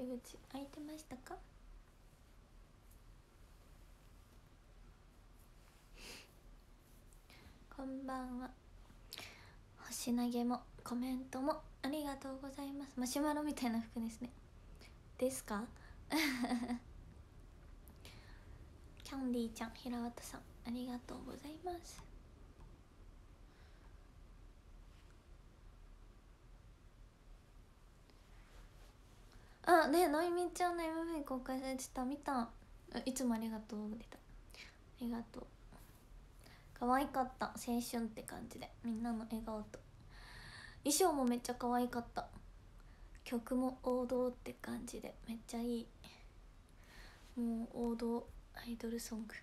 口開いてましたか？こんばんは。星投げもコメントもありがとうございます。マシュマロみたいな服ですね。ですか？キャンディーちゃん、平綿さんありがとうございます。あ、ね、のいみちゃんの MV 公開されてた、見た。いつもありがとう。出た、ありがとう。可愛かった。青春って感じで、みんなの笑顔と衣装もめっちゃ可愛かった。曲も王道って感じでめっちゃいい。もう王道アイドルソング。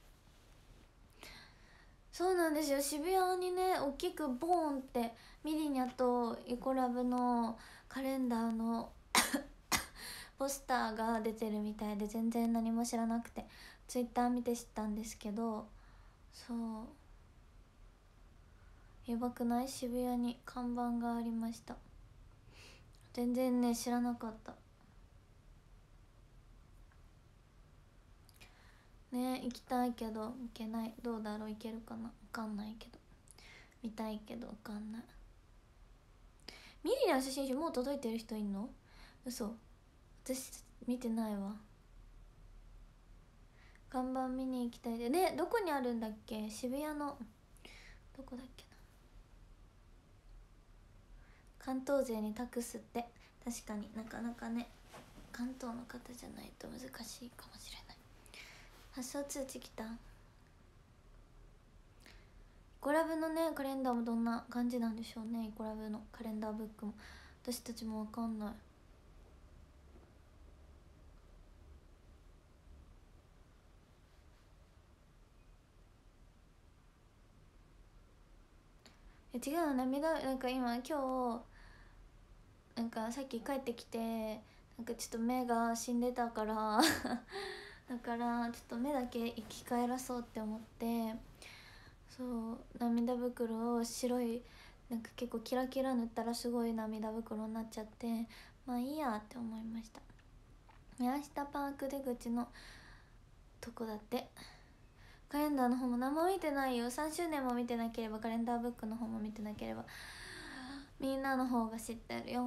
そうなんですよ。渋谷にね、大きくボーンってミリニャとイコラブのカレンダーのポスターが出てるみたいで、全然何も知らなくてツイッター見て知ったんですけど、そうやばくない？渋谷に看板がありました。全然ね知らなかったね。行きたいけど行けない。どうだろう、行けるかな、分かんないけど。見たいけど分かんない。ミリの写真集もう届いてる人いんの？嘘、私見てないわ。看板見に行きたいでね。どこにあるんだっけ？渋谷のどこだっけな。関東勢に託すって。確かになかなかね、関東の方じゃないと難しいかもしれない。発送通知来た。イコラブのねカレンダーもどんな感じなんでしょうね。イコラブのカレンダーブックも私たちも分かんない。違うの、涙なんか今今日なんかさっき帰ってきて、なんかちょっと目が死んでたからだからちょっと目だけ生き返らそうって思って、そう涙袋を白いなんか結構キラキラ塗ったらすごい涙袋になっちゃって、まあいいやって思いました。宮下パーク出口のとこだって。カレンダーの方も何も見てないよ。3周年も見てなければカレンダーブックの方も見てなければみんなの方が知ってるよ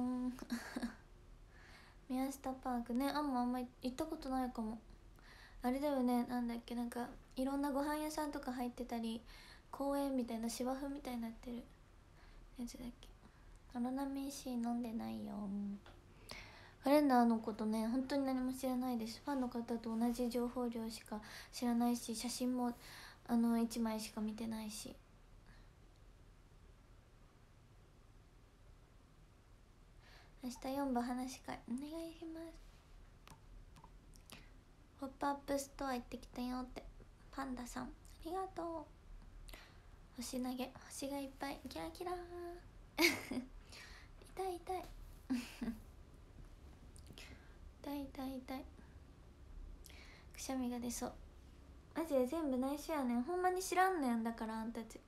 宮下パークね、あんま行ったことないかも。あれだよね、なんだっけ、なんかいろんなご飯屋さんとか入ってたり、公園みたいな芝生みたいになってるやつだっけ。オロナミン C 飲んでないよ。カレンダーのことね本当に何も知らないです。ファンの方と同じ情報量しか知らないし、写真も1枚しか見てないし。明日4部話し会お願いします。ポップアップストア行ってきたよって。パンダさんありがとう。星投げ、星がいっぱい、キラキラ痛い痛い痛い痛い痛い。くしゃみが出そう。マジで全部内緒やねん。ほんまに知らんねん。だからあんたち。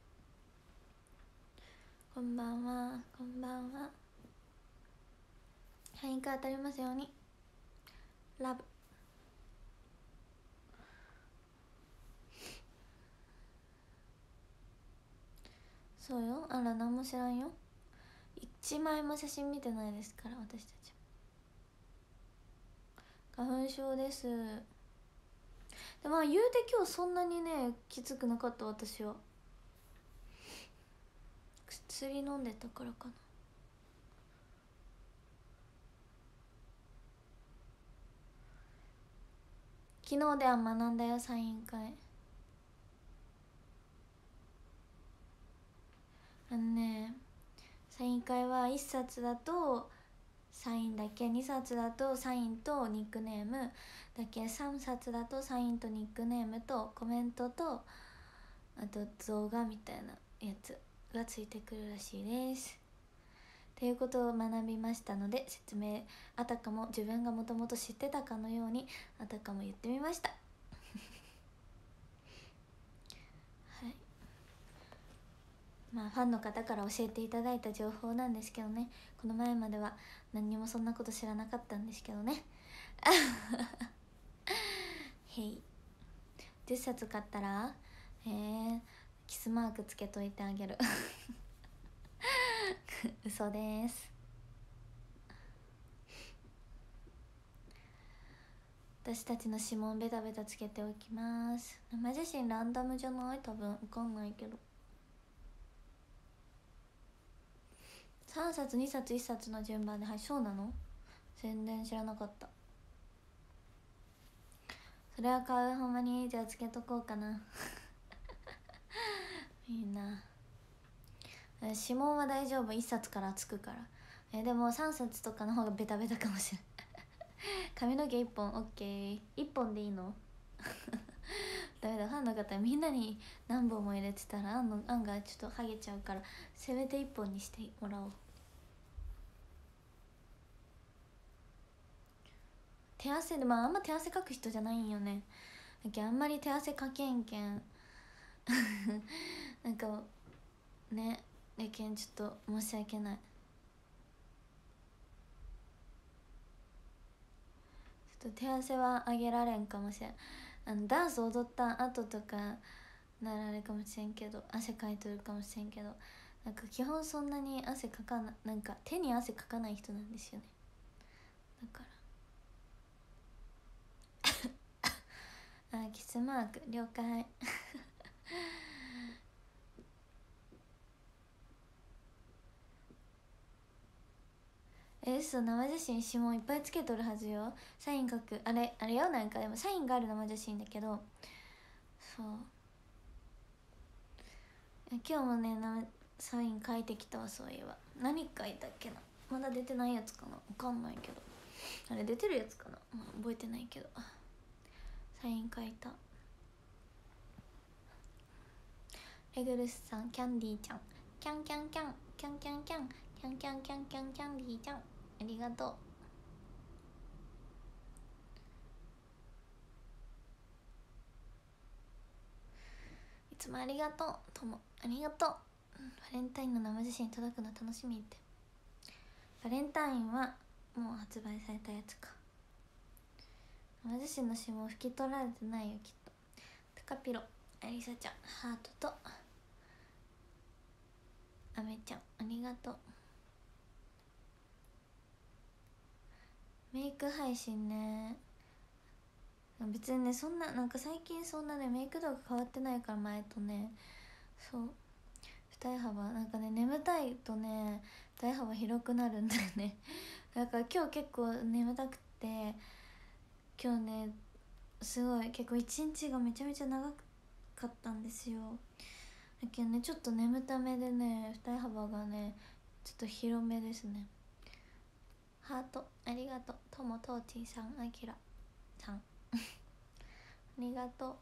こんばんは、こんばんは。サイン会当たりますように。ラブ。そうよ。あら何も知らんよ。一枚も写真見てないですから私たち。花粉症です。でも言うて今日そんなにねきつくなかった。私は薬飲んでたからかな。昨日では学んだよサイン会。サイン会は1冊だとサインだけ、2冊だとサインとニックネームだけ、3冊だとサインとニックネームとコメントとあと動画みたいなやつがついてくるらしいです。っていうことを学びましたので、説明あたかも自分がもともと知ってたかのようにあたかも言ってみましたはい。 まあファンの方から教えていただいた情報なんですけどね。この前までは何にもそんなこと知らなかったんですけどね。へい。10冊買ったらキスマークつけといてあげる。嘘です。私たちの指紋ベタベタつけておきます。生写真ランダムじゃない？多分わかんないけど、3冊2冊1冊の順番で。はい、そうなの？全然知らなかった。それは買う。ほんまに？じゃあつけとこうかな。いいな。指紋は大丈夫、1冊からつくから。でも3冊とかの方がベタベタかもしれない。髪の毛1本 OK。 1本でいいの？ダメだ、ファンの方みんなに何本も入れてたら案がちょっとハゲちゃうから、せめて1本にしてもらおう。手汗で、まああんま手汗かく人じゃないんよね。だけどあんまり手汗かけんけんなんかね、やけんちょっと申し訳ない。ちょっと手汗はあげられんかもしれん。ダンス踊った後とかならあれかもしれんけど、汗かいとるかもしれんけど、なんか基本そんなに汗かかな、なんか手に汗かかない人なんですよね。だからキスマーク了解。嘘、生写真指紋いっぱいつけとるはずよ。サイン書くあれよ。なんかでもサインがある生写真だけど、そう、今日もねサイン書いてきたわ。そういえば何書いたっけな。まだ出てないやつかな、わかんないけど。あれ出てるやつかな、まあ、覚えてないけどサイン書いた。レグルスさん、キャンディーちゃん、キャンキャンキャンキャンキャンキャンキャンキャンキャンキャンキャンディーちゃん、ありがとう。いつもありがとう。ともありがとう。バレンタインの生写真届くの楽しみって。バレンタインはもう発売されたやつか。生写真の指紋拭き取られてないよきっと。タカピロ、アリサちゃん、ハートとアメちゃん、ありがとう。メイク配信ね、別にね、そんななんか最近そんなねメイク動画変わってないから、前とね。そう、二重幅なんかね、眠たいとね二重幅広くなるんだよね。だから今日結構眠たくて、今日ねすごい結構一日がめちゃめちゃ長かったんですよ。だけどね、ちょっと眠ためでね、二重幅がねちょっと広めですね。ハートありがとう。ともとーちんさん、あきらさんありがとう。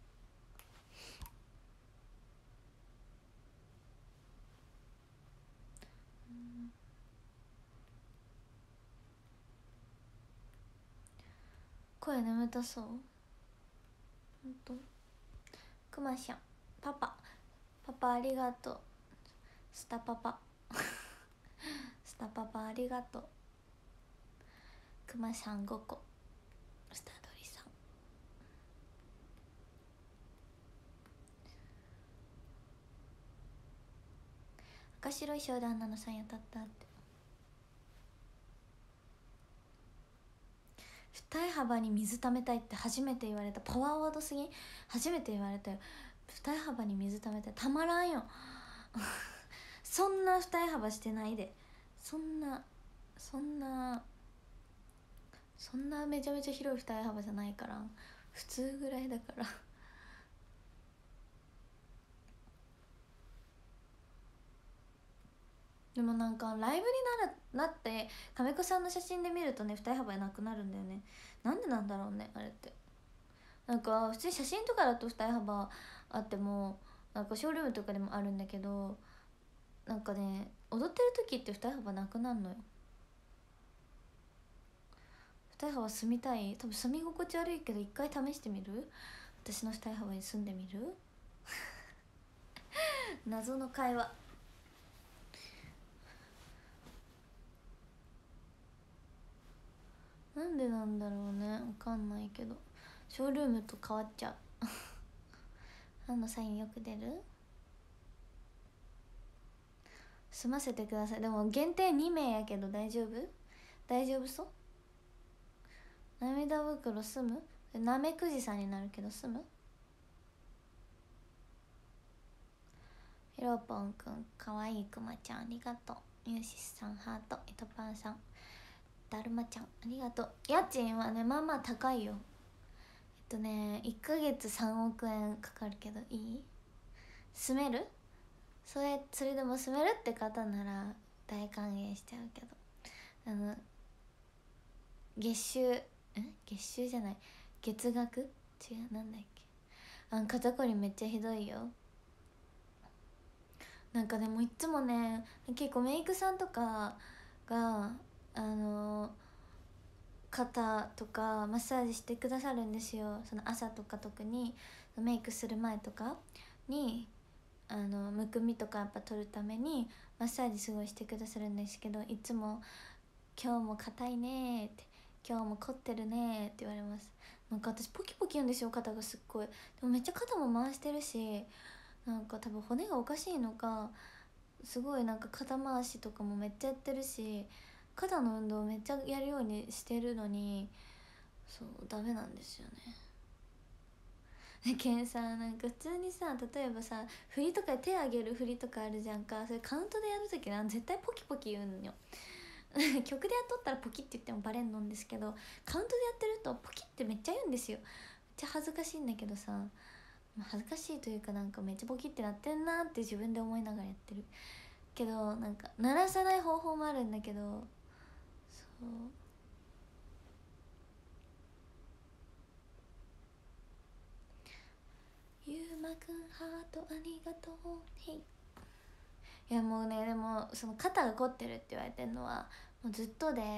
声眠たそう。ほんと。くましゃん、パパありがとう。スタパパスタパパありがとう。くまさん5個。スタドリさん、赤白い商談なのさんやったったって。二重幅に水ためたいって初めて言われた。パワーワードすぎ。初めて言われたよ。二重幅に水ためたい、たまらんよ。そんな二重幅してないで。そんなめちゃめちゃ広い二重幅じゃないから、普通ぐらいだから。でもなんかライブになって亀子さんの写真で見るとね、二重幅なくなるんだよね。なんでなんだろうね、あれって。なんか普通に写真とかだと二重幅あっても、なんかショールームとかでもあるんだけど、なんかね踊ってる時って二重幅なくなるのよ。二重幅住みたい？多分住み心地悪いけど一回試してみる？私の二重幅に住んでみる？ 謎の会話。なんでなんだろうね、わかんないけどショールームと変わっちゃう何のサインよく出る？済ませてください。でも限定2名やけど大丈夫？大丈夫そう？涙袋済む？なめくじさんになるけど済む？ひろぽんくんかわいいくまちゃんありがとう。ゆうしさんハート。いとぱんさんだるまちゃんありがとう。家賃はねまあまあ高いよ。1ヶ月3億円かかるけどいい？住める？それでも住めるって方なら大歓迎しちゃうけど、月収じゃない、月額違う、なんだっけ、肩こりめっちゃひどいよ。なんかでもいつもね、結構メイクさんとかが肩とかマッサージしてくださるんですよ。その朝とか特にメイクする前とかにむくみとかやっぱ取るためにマッサージすごいしてくださるんですけど、いつも今日も硬いねって今日も凝ってるねって言われます。なんか私ポキポキ言うんですよ、肩がすっごい。でもめっちゃ肩も回してるし、なんか多分骨がおかしいのかすごいなんか肩回しとかもめっちゃやってるし、肩の運動めっちゃやるようにしてるのにそうダメなんですよね。けんさ、なんか普通にさ、例えばさ振りとか手上げる振りとかあるじゃんか。それカウントでやるとき絶対ポキポキ言うんよ曲でやっとったらポキって言ってもバレんのんですけど、カウントでやってるとポキってめっちゃ言うんですよ。めっちゃ恥ずかしいんだけどさ、恥ずかしいというかなんかめっちゃポキってなってんなって自分で思いながらやってるけど、なんか鳴らさない方法もあるんだけど、そうゆうまくんハートありがとう。へい。いやもうね、でもその肩が凝ってるって言われてるのはもうずっとで、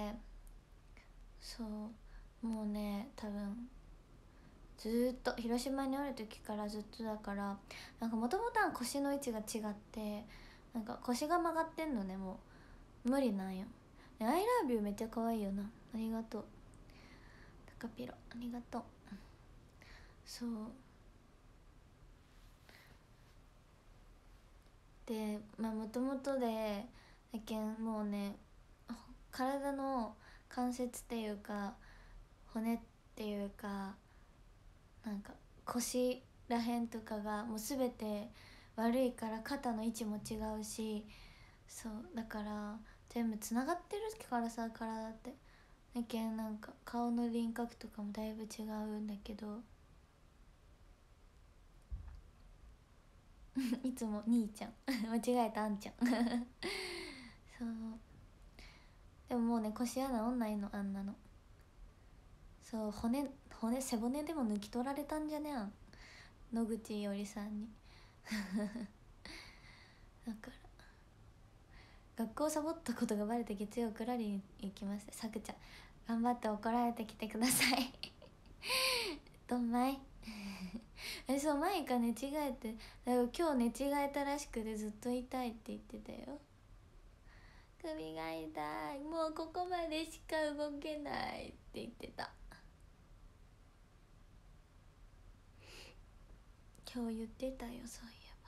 そうもうね多分ずっと広島におる時からずっとだから、なんかもともとは腰の位置が違って、なんか腰が曲がってんのね、もう無理なんよ。アイラブユーめっちゃ可愛いよな。ありがとうタカピロ、ありがとう。そうで、もともとでだけんもうね、体の関節っていうか骨っていうかなんか腰らへんとかがもう全て悪いから、肩の位置も違うし、そうだから全部つながってるからさ体って。だけんなんか顔の輪郭とかもだいぶ違うんだけどいつも兄ちゃん間違えたあんちゃんそうでももうね腰穴おんないの、あんなの。そう骨背骨でも抜き取られたんじゃねん、野口いおりさんにだから学校サボったことがバレて月曜クラリに行きます。さくちゃん頑張って怒られてきてくださいどんまいそうマイカ寝違えて、だから今日寝違えたらしくてずっと痛いって言ってたよ。首が痛い、もうここまでしか動けないって言ってた。今日言ってたよ、そういえ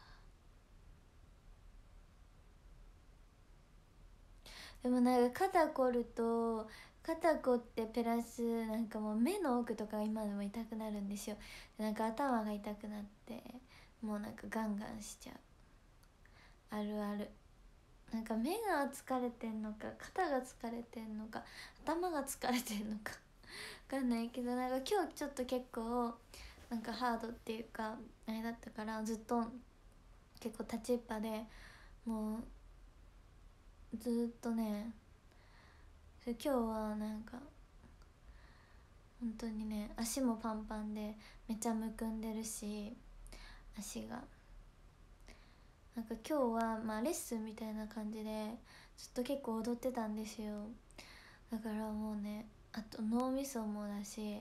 ば。でもなんか肩こると、肩こってプラスなんかもう目の奥とか今でも痛くなるんですよ。なんか頭が痛くなってもうなんかガンガンしちゃう。あるある。なんか目が疲れてんのか肩が疲れてんのか頭が疲れてんのか分かんないけど、なんか今日ちょっと結構なんかハードっていうかあれだったから、ずっと結構立ちっぱでもうずっとね、今日はなんか本当にね足もパンパンでめっちゃむくんでるし、足がなんか今日はまあレッスンみたいな感じでずっと結構踊ってたんですよ。だからもうね、あと脳みそもだし、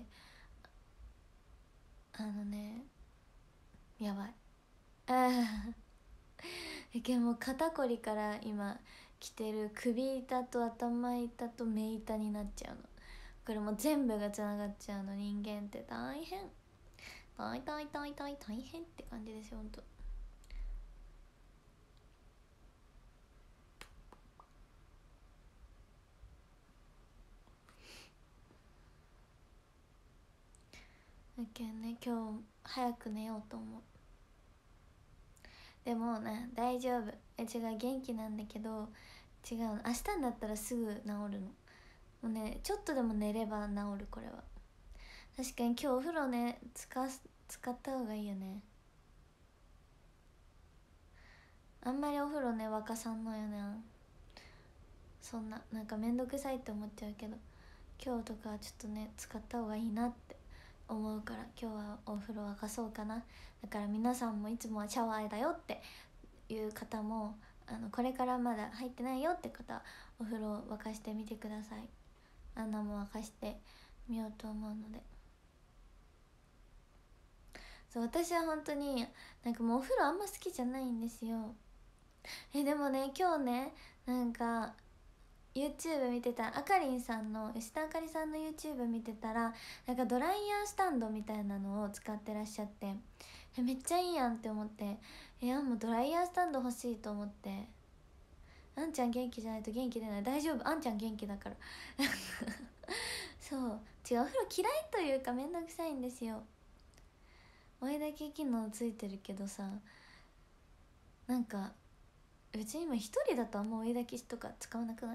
あのねやばいけどもう肩こりから今来てる首痛と頭痛と目痛になっちゃうの。これもう全部がつながっちゃうの。人間って大変、大変って感じですよほんと。だけどね、今日早く寝ようと思う。でもな、大丈夫。違う、元気なんだけど、違うの、明日になったらすぐ治るの。もうね、ちょっとでも寝れば治る。これは確かに。今日お風呂ね、使った方がいいよね。あんまりお風呂ね沸かさんのよね。そんな、なんかめんどくさいって思っちゃうけど、今日とかはちょっとね使った方がいいなって思うから、今日はお風呂沸かそうかな。だから皆さんもいつもはシャワーだよっていう方も、これからまだ入ってないよって方、お風呂沸かしてみてください。穴も沸かしてみようと思うので。そう、私は本当になんかもうお風呂あんま好きじゃないんですよ。でもね、今日ね、なんか YouTube 見てた、あかりんさんの、吉田あかりさんの YouTube 見てたら、なんかドライヤースタンドみたいなのを使ってらっしゃって、めっちゃいいやんって思って、もうドライヤースタンド欲しいと思って。あんちゃん元気じゃないと元気出ない。大丈夫、あんちゃん元気だからそう、違う、お風呂嫌いというかめんどくさいんですよ。追いだき機能ついてるけどさ、なんか別に今一人だとあんま追いだきとか使わなくない？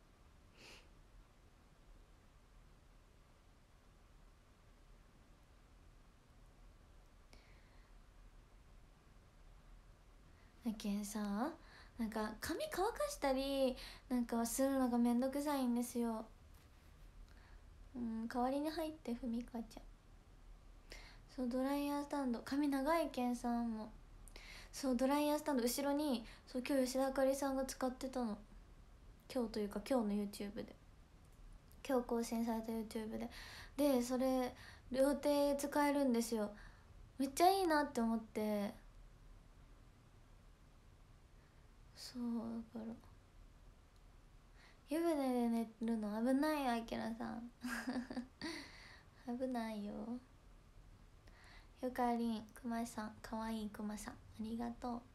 だけんさ、なんか髪乾かしたりなんかするのがめんどくさいんですよ。代わりに入ってふみかちゃん。そう、ドライヤースタンド、髪長いけんさんも。そう、ドライヤースタンド後ろに、そう、今日吉田あかりさんが使ってたの。今日というか今日の YouTube で、今日更新された YouTube でそれ両手使えるんですよ。めっちゃいいなって思って。そうだから、湯船で寝るの危ないよ、あきらさん危ないよ。ゆかりん、くまさん、かわいいくまさん、ありがとう。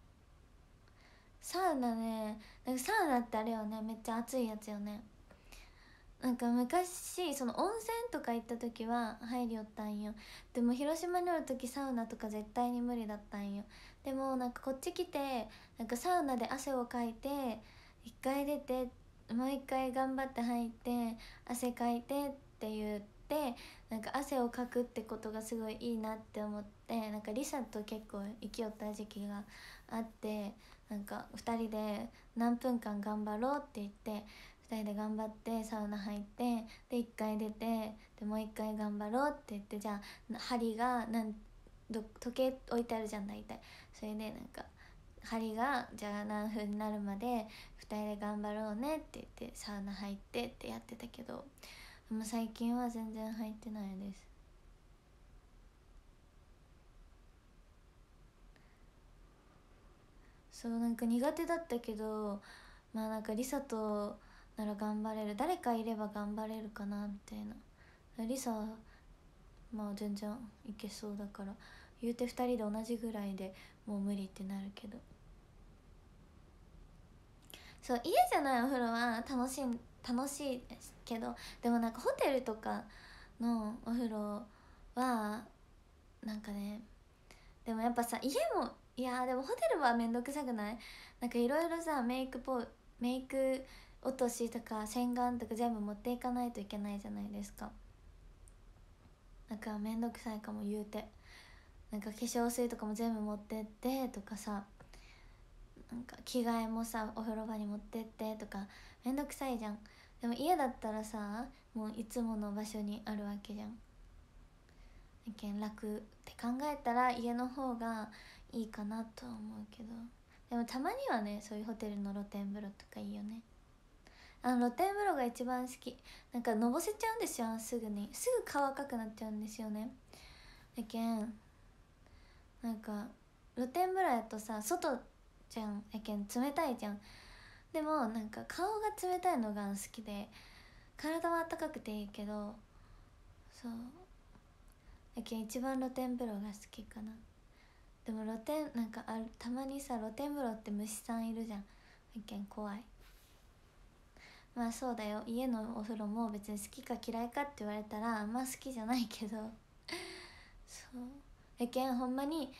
サウナね、なんかサウナってあれよね、めっちゃ暑いやつよね。なんか昔その温泉とか行った時は入りよったんよ。でも広島におる時サウナとか絶対に無理だったんよ。でもなんかこっち来て、なんかサウナで汗をかいて一回出てもう一回頑張って入って汗かいてって言って、なんか汗をかくってことがすごいいいなって思って、なんかリサと結構生きよった時期があって、なんか2人で何分間頑張ろうって言って2人で頑張ってサウナ入って、で1回出て、でもう1回頑張ろうって言って、じゃあ針が時計置いてあるじゃん大体。それでなんか針がじゃあ何分になるまで2人で頑張ろうねって言ってサウナ入ってってやってたけど、でも最近は全然入ってないです。そう、なんか苦手だったけど、まあなんかリサとなら頑張れる、誰かいれば頑張れるかなみたいな。リサまあ全然いけそうだから、言うて2人で同じぐらいでもう無理ってなるけど。そう、家じゃないお風呂は楽しいですけど、でもなんかホテルとかのお風呂はなんかね、でもやっぱさ、家も、いやでもホテルはめんどくさくない？なんかいろいろさ、メイク落としとか洗顔とか全部持っていかないといけないじゃないですか。なんかめんどくさいかも、言うて。なんか化粧水とかも全部持ってってとかさ、なんか着替えもさお風呂場に持ってってとかめんどくさいじゃん。でも家だったらさ、もういつもの場所にあるわけじゃん。だけん楽って考えたら家の方がいいかなとは思うけど、でもたまにはね、そういうホテルの露天風呂とかいいよね。露天風呂が一番好き。なんかのぼせちゃうんですよ、すぐに。すぐ顔赤くなっちゃうんですよね。だけんなんか露天風呂やとさ、外じゃん。やけん冷たいじゃん。でもなんか顔が冷たいのが好きで、体は暖かくていいけど、そうやけん一番露天風呂が好きかな。でも露天なんかたまにさ、露天風呂って虫さんいるじゃん。やけん怖い。まあそうだよ、家のお風呂も別に好きか嫌いかって言われたらあんま好きじゃないけどそうやけんほんまに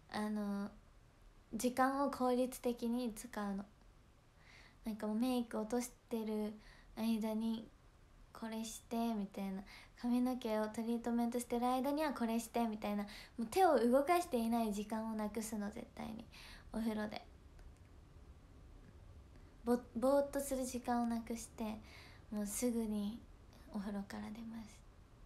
時間を効率的に使うの。なんかもうメイク落としてる間にこれしてみたいな、髪の毛をトリートメントしてる間にはこれしてみたいな、もう手を動かしていない時間をなくすの、絶対に。お風呂でぼーっとする時間をなくして、もうすぐにお風呂から出ます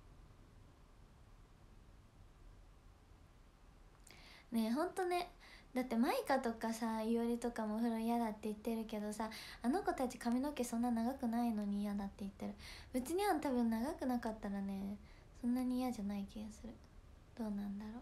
ね。えほんとね、だってマイカとかさ、いおりとかもお風呂嫌だって言ってるけどさ、あの子たち髪の毛そんな長くないのに嫌だって言ってる。別に多分長くなかったらね、そんなに嫌じゃない気がする。どうなんだろ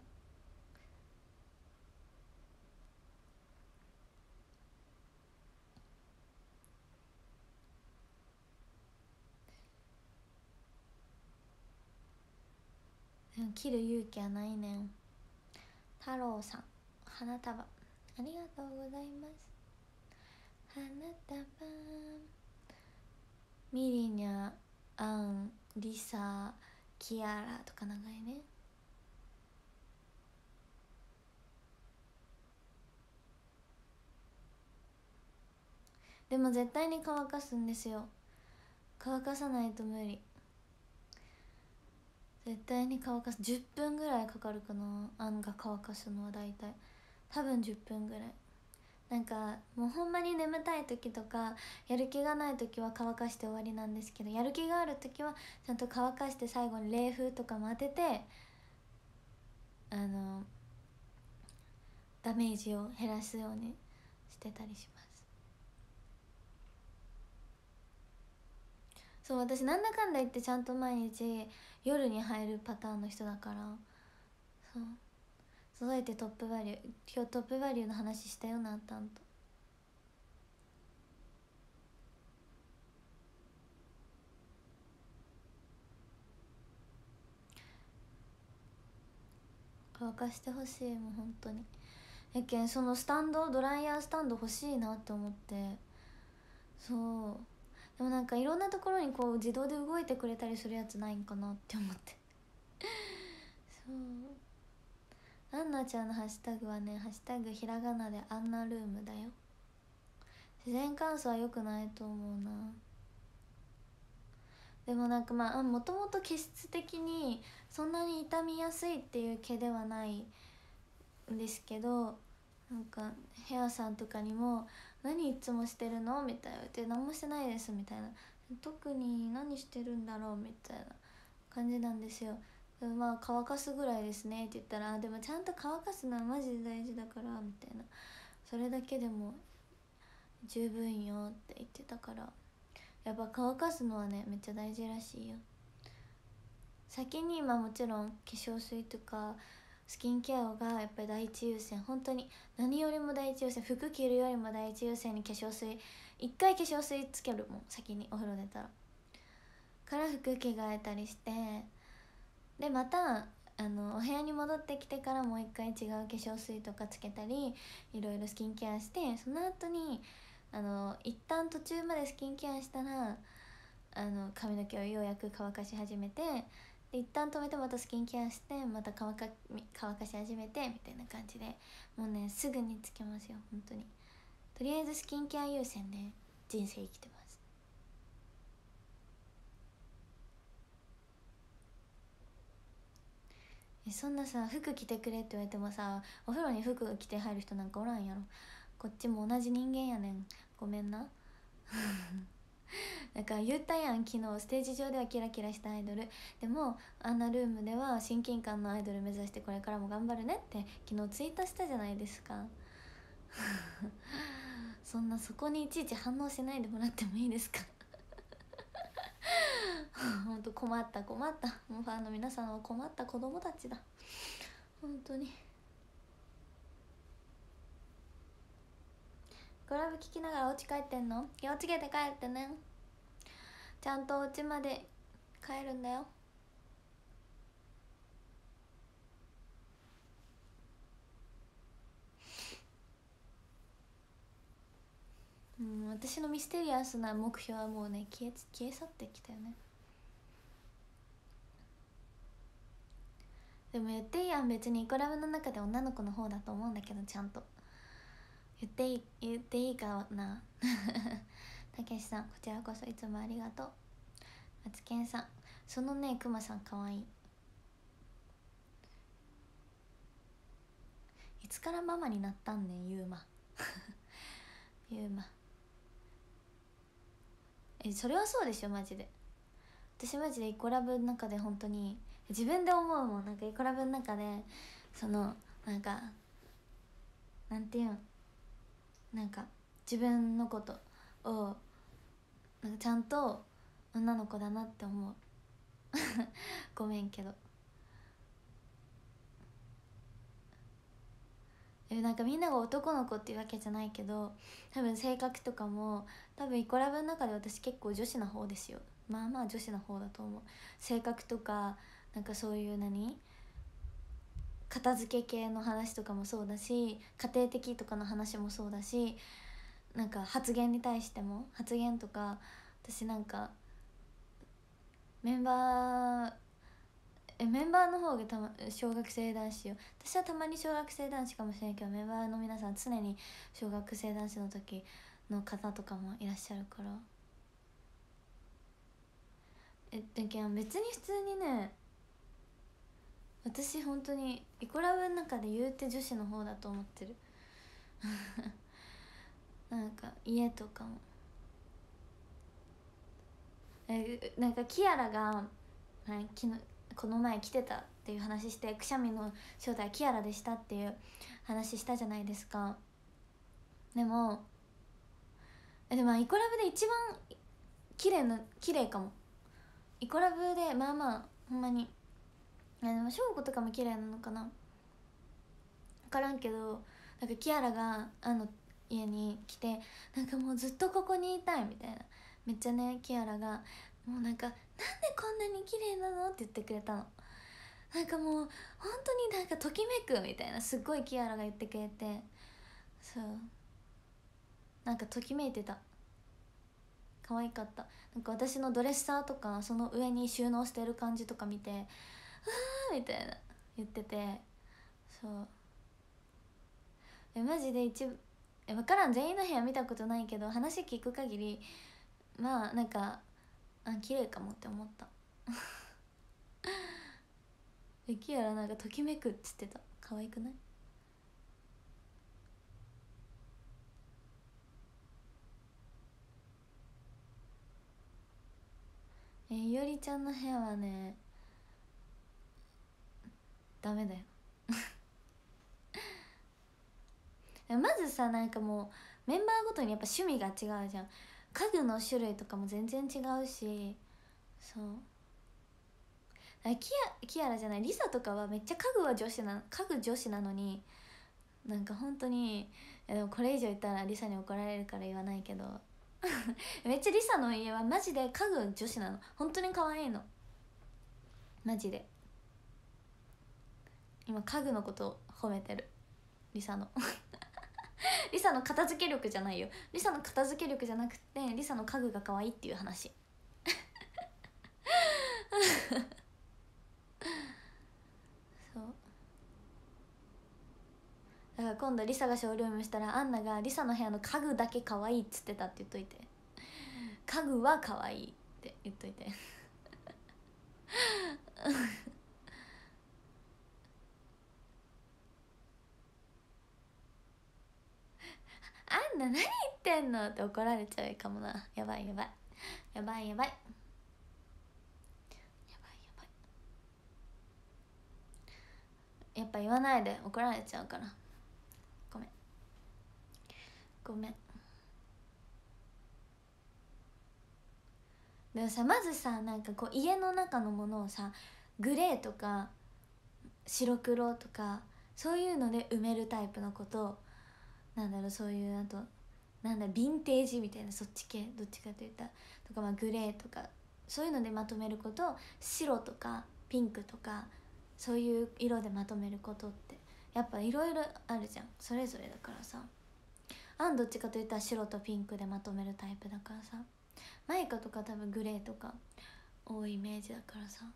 う。切る勇気はないねん。太郎さん、花束ありがとうございます。花束、ミリニャ、アン、リサ、キアラとか長いね。でも絶対に乾かすんですよ。乾かさないと無理。絶対に乾かす。10分ぐらいかかるかな、あんが乾かすのは。大体多分10分ぐらい。なんかもうほんまに眠たい時とかやる気がない時は乾かして終わりなんですけど、やる気がある時はちゃんと乾かして最後に冷風とかも当てて、ダメージを減らすようにしてたりします。そう、私なんだかんだ言ってちゃんと毎日夜に入るパターンの人だから。そう、そうやってトップバリュー、今日トップバリューの話したよな、たんと。乾かしてほしい、もう本当に。やけんそのスタンド、ドライヤースタンド欲しいなって思って。そうでもなんかいろんなところにこう自動で動いてくれたりするやつないんかなって思ってそう、アンナちゃんのハッシュタグはね、ハッシュタグひらがなでアンナルームだよ。自然乾燥は良くないと思うな。でもなんかまあもともと気質的にそんなに傷みやすいっていう毛ではないんですけど、なんかヘアさんとかにも「何いつもしてるの?」みたいな言って「何もしてないです」みたいな「特に何してるんだろう」みたいな感じなんですよ。まあ乾かすぐらいですねって言ったら「でもちゃんと乾かすのはマジで大事だから」みたいな、それだけでも十分よって言ってたから、やっぱ乾かすのはねめっちゃ大事らしいよ。先に今もちろん化粧水とかスキンケアがやっぱり第一優先、本当に何よりも第一優先、服着るよりも第一優先に化粧水、一回化粧水つけるもん先に、お風呂出たらから服着替えたりして、でまたお部屋に戻ってきてからもう一回違う化粧水とかつけたりいろいろスキンケアして、その後に一旦途中までスキンケアしたら髪の毛をようやく乾かし始めて、で一旦止めてまたスキンケアしてまた乾かし始めてみたいな感じで、もうねすぐにつけますよ本当に。とりあえずスキンケア優先で人生生きてます。そんなさ、服着てくれって言われてもさ、お風呂に服着て入る人なんかおらんやろ。こっちも同じ人間やねん、ごめんなだから言ったやん、昨日ステージ上ではキラキラしたアイドル、でもアンナルームでは親近感のアイドル目指してこれからも頑張るねって昨日ツイートしたじゃないですかそんなそこにいちいち反応しないでもらってもいいですかほんと困った困った、もうファンの皆さんは困った子供たちだ本当に。 コラブ聞きながらお家帰ってんの？気をつけて帰ってね。ちゃんとお家まで帰るんだよ。私のミステリアスな目標はもうね消え去ってきたよね。でも言っていいやん、別にイコラブの中で女の子の方だと思うんだけど、ちゃんと言っていいかな。たけしさん、こちらこそいつもありがとう。マツケンさん、そのねクマさんかわいい。いつからママになったんねん、ユーマ。ユーマ、それはそうでしょマジで。私マジでイコラブの中で本当に自分で思うもん。なんかイコラブの中でそのなんかなんていうん、なんか自分のことをなんかちゃんと女の子だなって思う。ごめんけど。なんかみんなが男の子っていうわけじゃないけど、多分性格とかも多分イコラブの中で私結構女子な方ですよ。まあまあ女子の方だと思う。性格とかなんかそういう片付け系の話とかもそうだし、家庭的とかの話もそうだし、なんか発言に対しても発言とか、私なんかメンバーの方が小学生男子よ。私はたまに小学生男子かもしれないけど、メンバーの皆さん常に小学生男子の時の方とかもいらっしゃるから。だけど別に普通にね、私本当にイコラブの中で言うて女子の方だと思ってる。なんか家とかもなんかキアラが、この前来てたっていう話して、くしゃみの正体キアラでしたっていう話したじゃないですか。でもイコラブで一番綺麗かも。イコラブでまあまあほんまにでも翔子とかも綺麗なのかな、分からんけど、なんかキアラが家に来て、なんかもうずっとここにいたいみたいな、めっちゃねキアラがもうなんかなんでこんなに綺麗なのって言ってくれたの。なんかもう本当になんかときめくみたいな、すっごいキアラが言ってくれて、そうなんかときめいてた。可愛かった。なんか私のドレッサーとかその上に収納してる感じとか見て、あーみたいな言ってて、そうマジで分からん、全員の部屋見たことないけど話聞く限りまあなんか綺麗かもって思った。キアラなんかときめくっつってた。可愛くない？いおりちゃんの部屋はねダメだよ。まずさ、なんかもうメンバーごとにやっぱ趣味が違うじゃん。家具の種類とかも全然違うし、そうキアラじゃない、リサとかはめっちゃ家具女子なのに、なんか本当にでもこれ以上言ったらリサに怒られるから言わないけどめっちゃリサの家はマジで家具女子なの。本当に可愛いのマジで。今家具のことを褒めてる、リサのリサの片付け力じゃないよ。リサの片付け力じゃなくてリサの家具が可愛いっていう話。そうだから今度リサがショールームしたらアンナがリサの部屋の家具だけ可愛いっつってたって言っといて。家具は可愛いって言っといて。あんな何言ってんのって怒られちゃうかもな。やばいやばいやばいやばいやばいやばいやっぱ言わないで怒られちゃうから。ごめんごめん。でもさ、まずさ、なんかこう家の中のものをさグレーとか白黒とかそういうので埋めるタイプのこと、なんだろう、そういうなんだヴィンテージみたいな、そっち系どっちかといったらとか、まあグレーとかそういうのでまとめること、白とかピンクとかそういう色でまとめることってやっぱいろいろあるじゃん、それぞれだからさ。どっちかといったら白とピンクでまとめるタイプだからさ、マイカとか多分グレーとか多いイメージだからさ。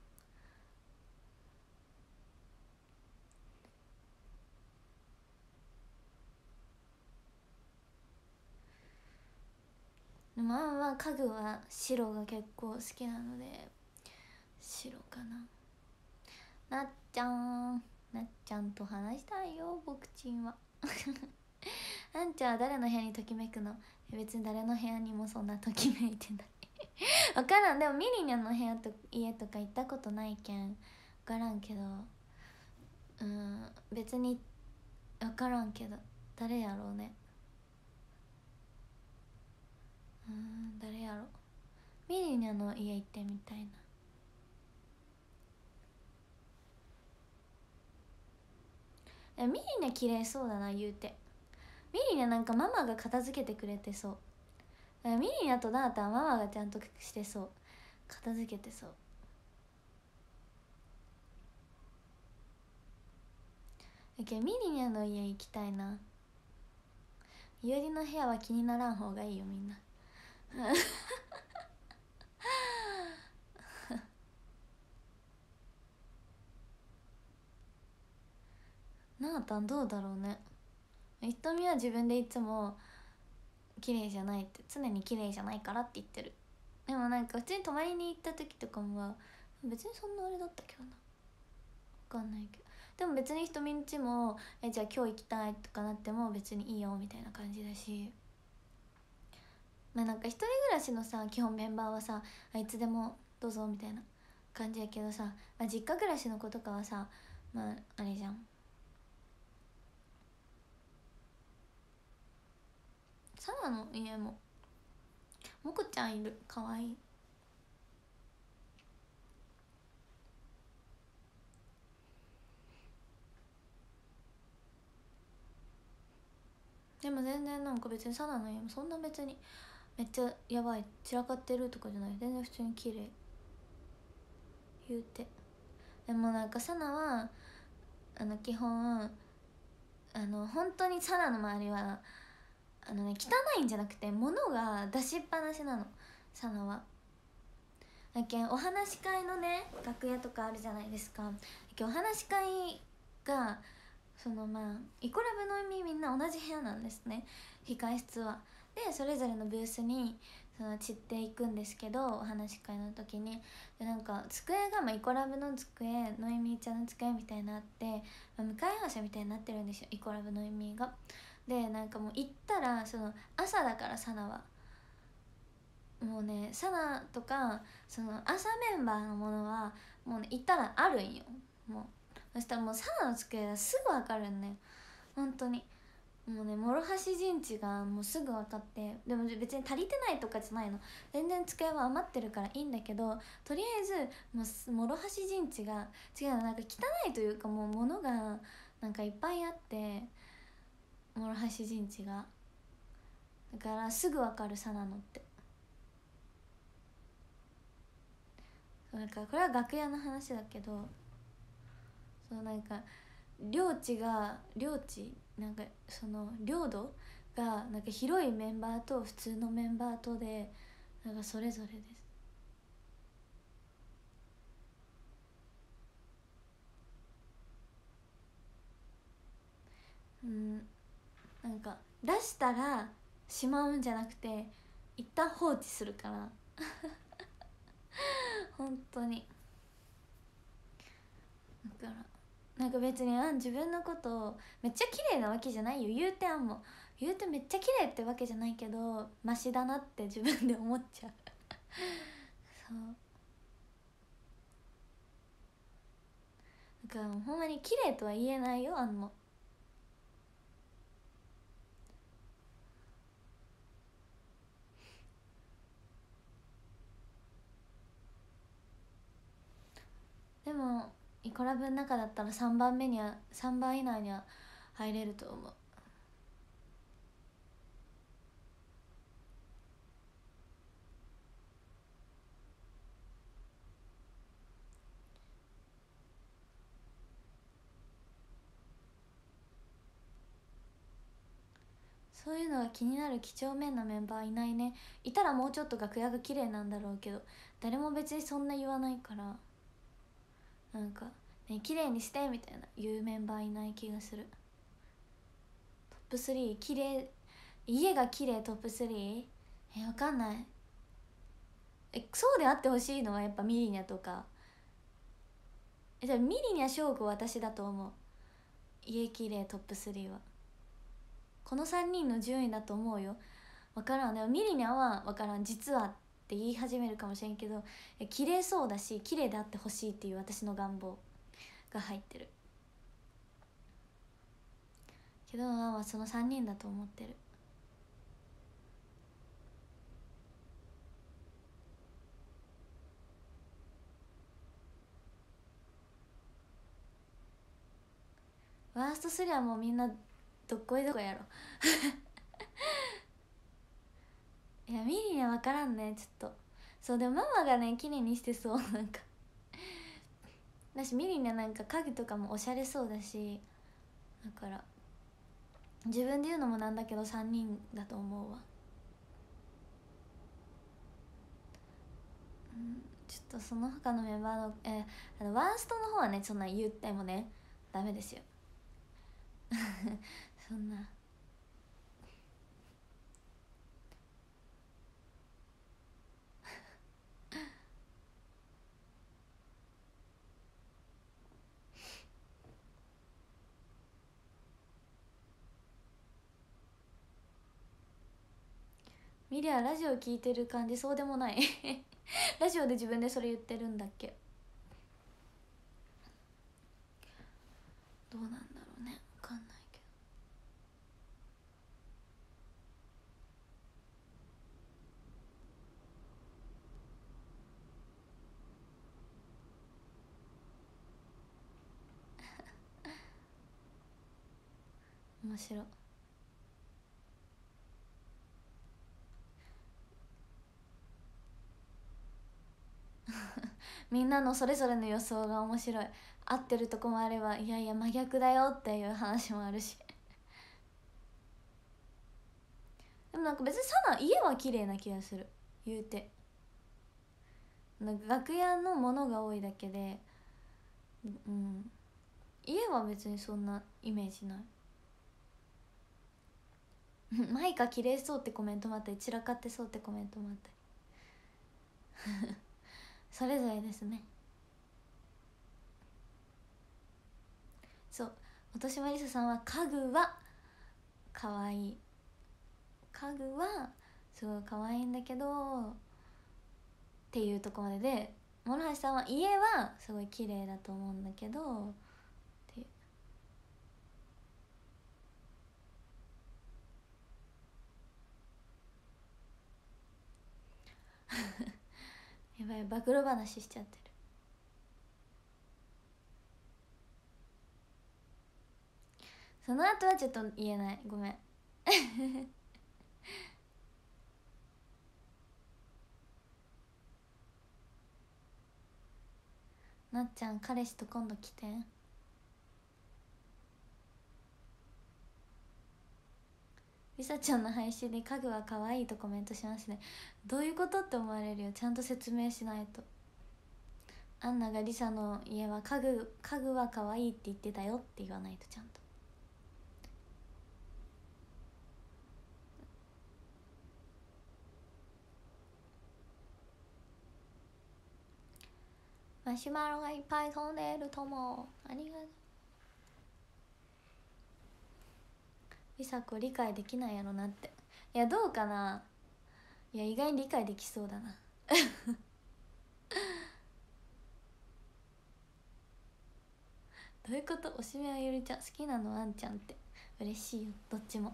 まあ家具は白が結構好きなので白かな。なっちゃん、なっちゃんと話したいよ僕ちんはあんちゃんは誰の部屋にときめくの？別に誰の部屋にもそんなときめいてない分からん。でもミリニャンの部屋と家とか行ったことないけん分からんけど、別に分からんけど誰やろうね。誰やろ。ミリニャンの家行ってみたいな。ミリニャ綺麗そうだな言うて。ミリニャなんかママが片付けてくれてそう。ミリニャとダータはママがちゃんとしてそう、片付けてそう。だけどミリニャの家行きたいな。ゆりの部屋は気にならん方がいいよみんななあたんどうだろうね。瞳は自分でいつも綺麗じゃないって、常に綺麗じゃないからって言ってる。でもなんか普通に泊まりに行った時とかも別にそんなあれだったけどな、分かんないけど。でも別に瞳んちもじゃあ今日行きたいとかなっても別にいいよみたいな感じだし、まあなんか一人暮らしのさ基本メンバーはさいつでもどうぞみたいな感じやけどさ、まあ、実家暮らしの子とかはさまああれじゃん。サナの家ももこちゃんいる、かわいい。でも全然なんか別にサナの家もそんな別にめっちゃやばい散らかってるとかじゃない、全然普通に綺麗言うて。でもなんかサナは基本本当にサナの周りは汚いんじゃなくて物が出しっぱなしなの、サナは。だけんお話し会のね楽屋とかあるじゃないですか。だけんお話し会がまあイコラブの意味みんな同じ部屋なんですね、控室は。でそれぞれのブースに散っていくんですけど、お話し会の時にでなんか机が、まあ、イコラブの机、ノエミーちゃんの机みたいになって、まあ、向かい合わせみたいになってるんですよ、イコラブのエミーが。でなんかもう行ったら朝だからサナはもうね、サナとか朝メンバーのものはもうね行ったらあるんよ。もうそしたらもうサナの机がすぐ分かるんね、本当に。もうね諸橋陣地がもうすぐ分かって、でも別に足りてないとかじゃないの、全然机は余ってるからいいんだけど、とりあえずもう諸橋陣地が違うの、なんか汚いというかもう物がなんかいっぱいあって、諸橋陣地がだからすぐ分かるサナのって。なんかこれは楽屋の話だけど、なんか領地なんか領土がなんか広いメンバーと普通のメンバーとでなんかそれぞれです。なんか出したらしまうんじゃなくて一旦放置するから本当に。だからなんか別に自分のことをめっちゃ綺麗なわけじゃないよ、言うても言うてめっちゃ綺麗ってわけじゃないけどマシだなって自分で思っちゃうそうだからほんまに綺麗とは言えないよでもイコラブの中だったら3番以内には入れると思う。 そういうのが気になる几帳面なメンバーいないね。いたらもうちょっと楽屋が綺麗なんだろうけど、誰も別にそんな言わないから、なんかね綺麗にしてみたいな言うメンバーいない気がする。トップ3綺麗、家が綺麗トップ 3？ わかんない。そうであってほしいのはやっぱミリニャとか。じゃあミリニャ翔吾私だと思う。家綺麗トップ3はこの3人の順位だと思うよ。分からん。でもミリニャは分からん。実はって言い始めるかもしれんけど、綺麗そうだし綺麗であってほしいっていう私の願望が入ってるけど、まあその3人だと思ってる。ワースト3はもうみんなどっこいどこやろいやミリニャ分からんねちょっと。そうでもママがね綺麗にしてそうなんかだしミリニャなんか家具とかもおしゃれそうだし、だから自分で言うのもなんだけど3人だと思うわ。ちょっとその他のメンバーのワーストの方はねそんな言ってもねダメですよそんなミリアラジオ聞いてる感じそうでもないラジオで自分でそれ言ってるんだっけ。どうなんだろうね、分かんないけど面白いみんなのそれぞれの予想が面白い。合ってるとこもあればいやいや真逆だよっていう話もあるしでもなんか別にサナ家は綺麗な気がする。言うてなんか楽屋のものが多いだけで、家は別にそんなイメージないマイカ綺麗そうってコメントもあったり散らかってそうってコメントもあったりそれぞれですね。そう本島りささんは家具は可愛い、家具はすごい可愛いんだけどっていうとこまでで、諸橋さんは家はすごい綺麗だと思うんだけどっていうやばい暴露話しちゃってる。その後はちょっと言えない、ごめんなっちゃん彼氏と今度来て。りさちゃんの配信で家具は可愛いとコメントしますね。どういうことって思われるよ。ちゃんと説明しないと。アンナがリサの家は家具は可愛いって言ってたよって言わないとちゃんと。マシュマロがいっぱい飛んでいるともありがとう。リサ子理解できないやろなって。いやどうかな。いや意外に理解できそうだなどういうこと。おしめはゆりちゃん好きなのあんちゃんって嬉しいよどっちも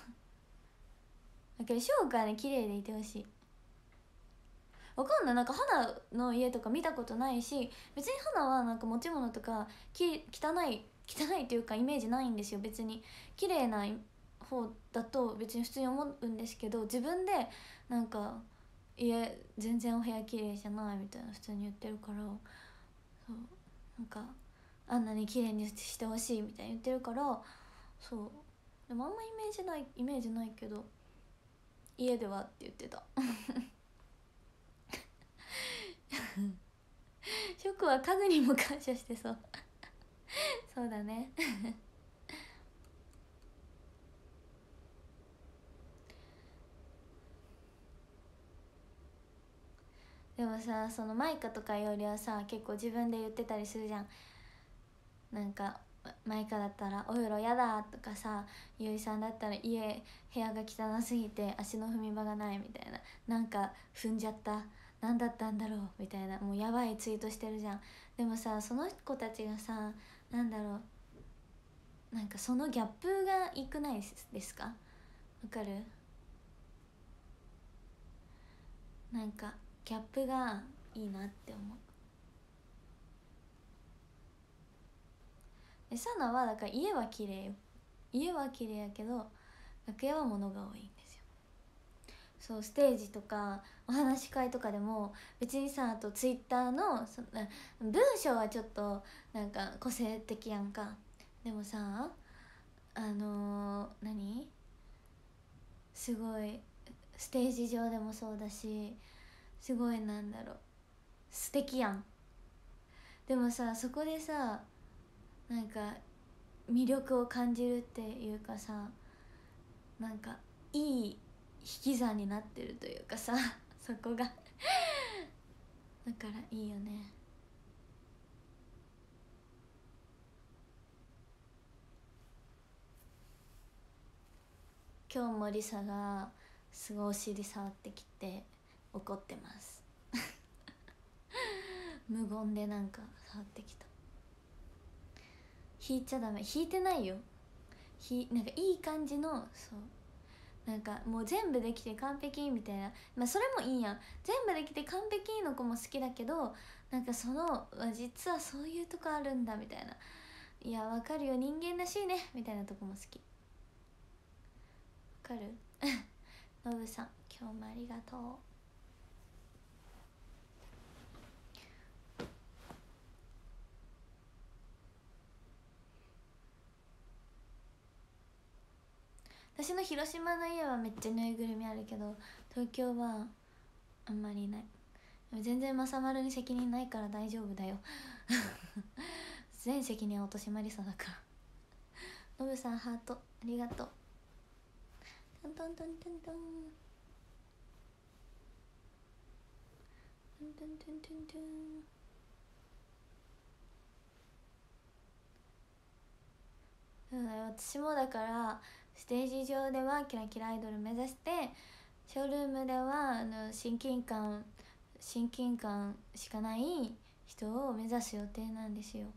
だけど翔くんはね綺麗でいてほしい。わかんない。なんか花の家とか見たことないし、別に花はなんか持ち物とか汚いっていうかイメージないんですよ。別に綺麗な方だと別に普通に思うんですけど、自分でなんか家全然お部屋綺麗じゃないみたいな普通に言ってるから、そうなんかあんなに綺麗にしてほしいみたいに言ってるから、そうでもあんまイメージないけど、家ではって言ってたショクは家具にも感謝してそうそうだねでもさ、そのマイカとかよりはさ、結構自分で言ってたりするじゃん。なんかマイカだったら「お風呂やだ」とかさ、ゆいさんだったら「部屋が汚すぎて足の踏み場がない」みたいな、なんか踏んじゃった、何だったんだろうみたいな、もうやばいツイートしてるじゃん。でもさ、その子たちがさ、なんだろう、なんかそのギャップがいくないですか？わかる？なんかギャップがいいなって思う。サナはだから家は綺麗よ。家は綺麗やけど楽屋は物が多いんですよ。そう、ステージとかお話し会とかでも別にさ、あとツイッターの文章はちょっとなんか個性的やんか。でもさ、何、すごいステージ上でもそうだし、すごいなんだろう、素敵やん。でもさ、そこでさ、なんか魅力を感じるっていうかさ、なんかいい引き算になってるというかさそこがだからいいよね。今日もリサがすごいお尻触ってきて怒ってます無言でなんか触ってきた。引いちゃダメ、引いてないよ。なんかいい感じの、そうなんかもう全部できて完璧みたいな、まあそれもいいやん。全部できて完璧の子も好きだけど、なんか実はそういうとこあるんだみたいな、いやわかるよ人間らしいねみたいなとこも好き。わかるのぶさん今日もありがとう。私の広島の家はめっちゃぬいぐるみあるけど、東京はあんまりいない。全然まさまるに責任ないから大丈夫だよ全責任は落としまりさだからのぶさんハートありがとう。トントントントントントントントントントン。そうだよ、私もだからステージ上ではキラキラアイドル目指して、ショールームでは親近感しかない人を目指す予定なんですよ。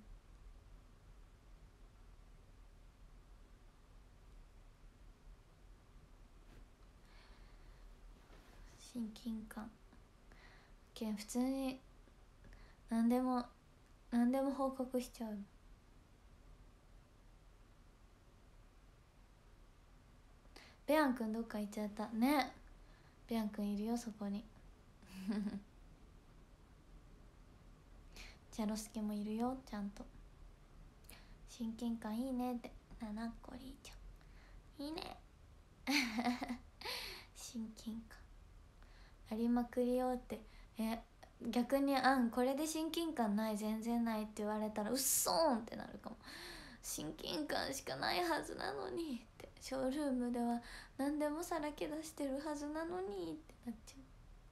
親近感普通に何でも報告しちゃう。ベアンくんどっか行っちゃったね。ベアンくんいるよそこにチャロスケもいるよちゃんと。親近感いいねって、ななこりーちゃんいいね親近感ありまくりよって。逆にこれで親近感ない全然ないって言われたらうっそーんってなるかも。親近感しかないはずなのにって、ショールームでは何でもさらけ出してるはずなのにってなっちゃう。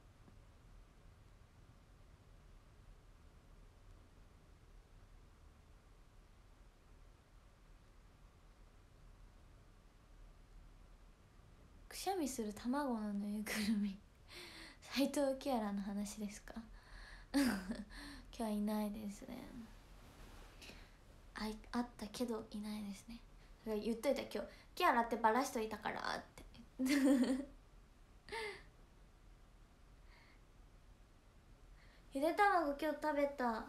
くしゃみする卵のぬいぐるみ斉藤キアラの話ですか今日はいないですね。あったけどいないですね。だから言っといた、今日キアラってバラしといたからってゆで卵今日食べた。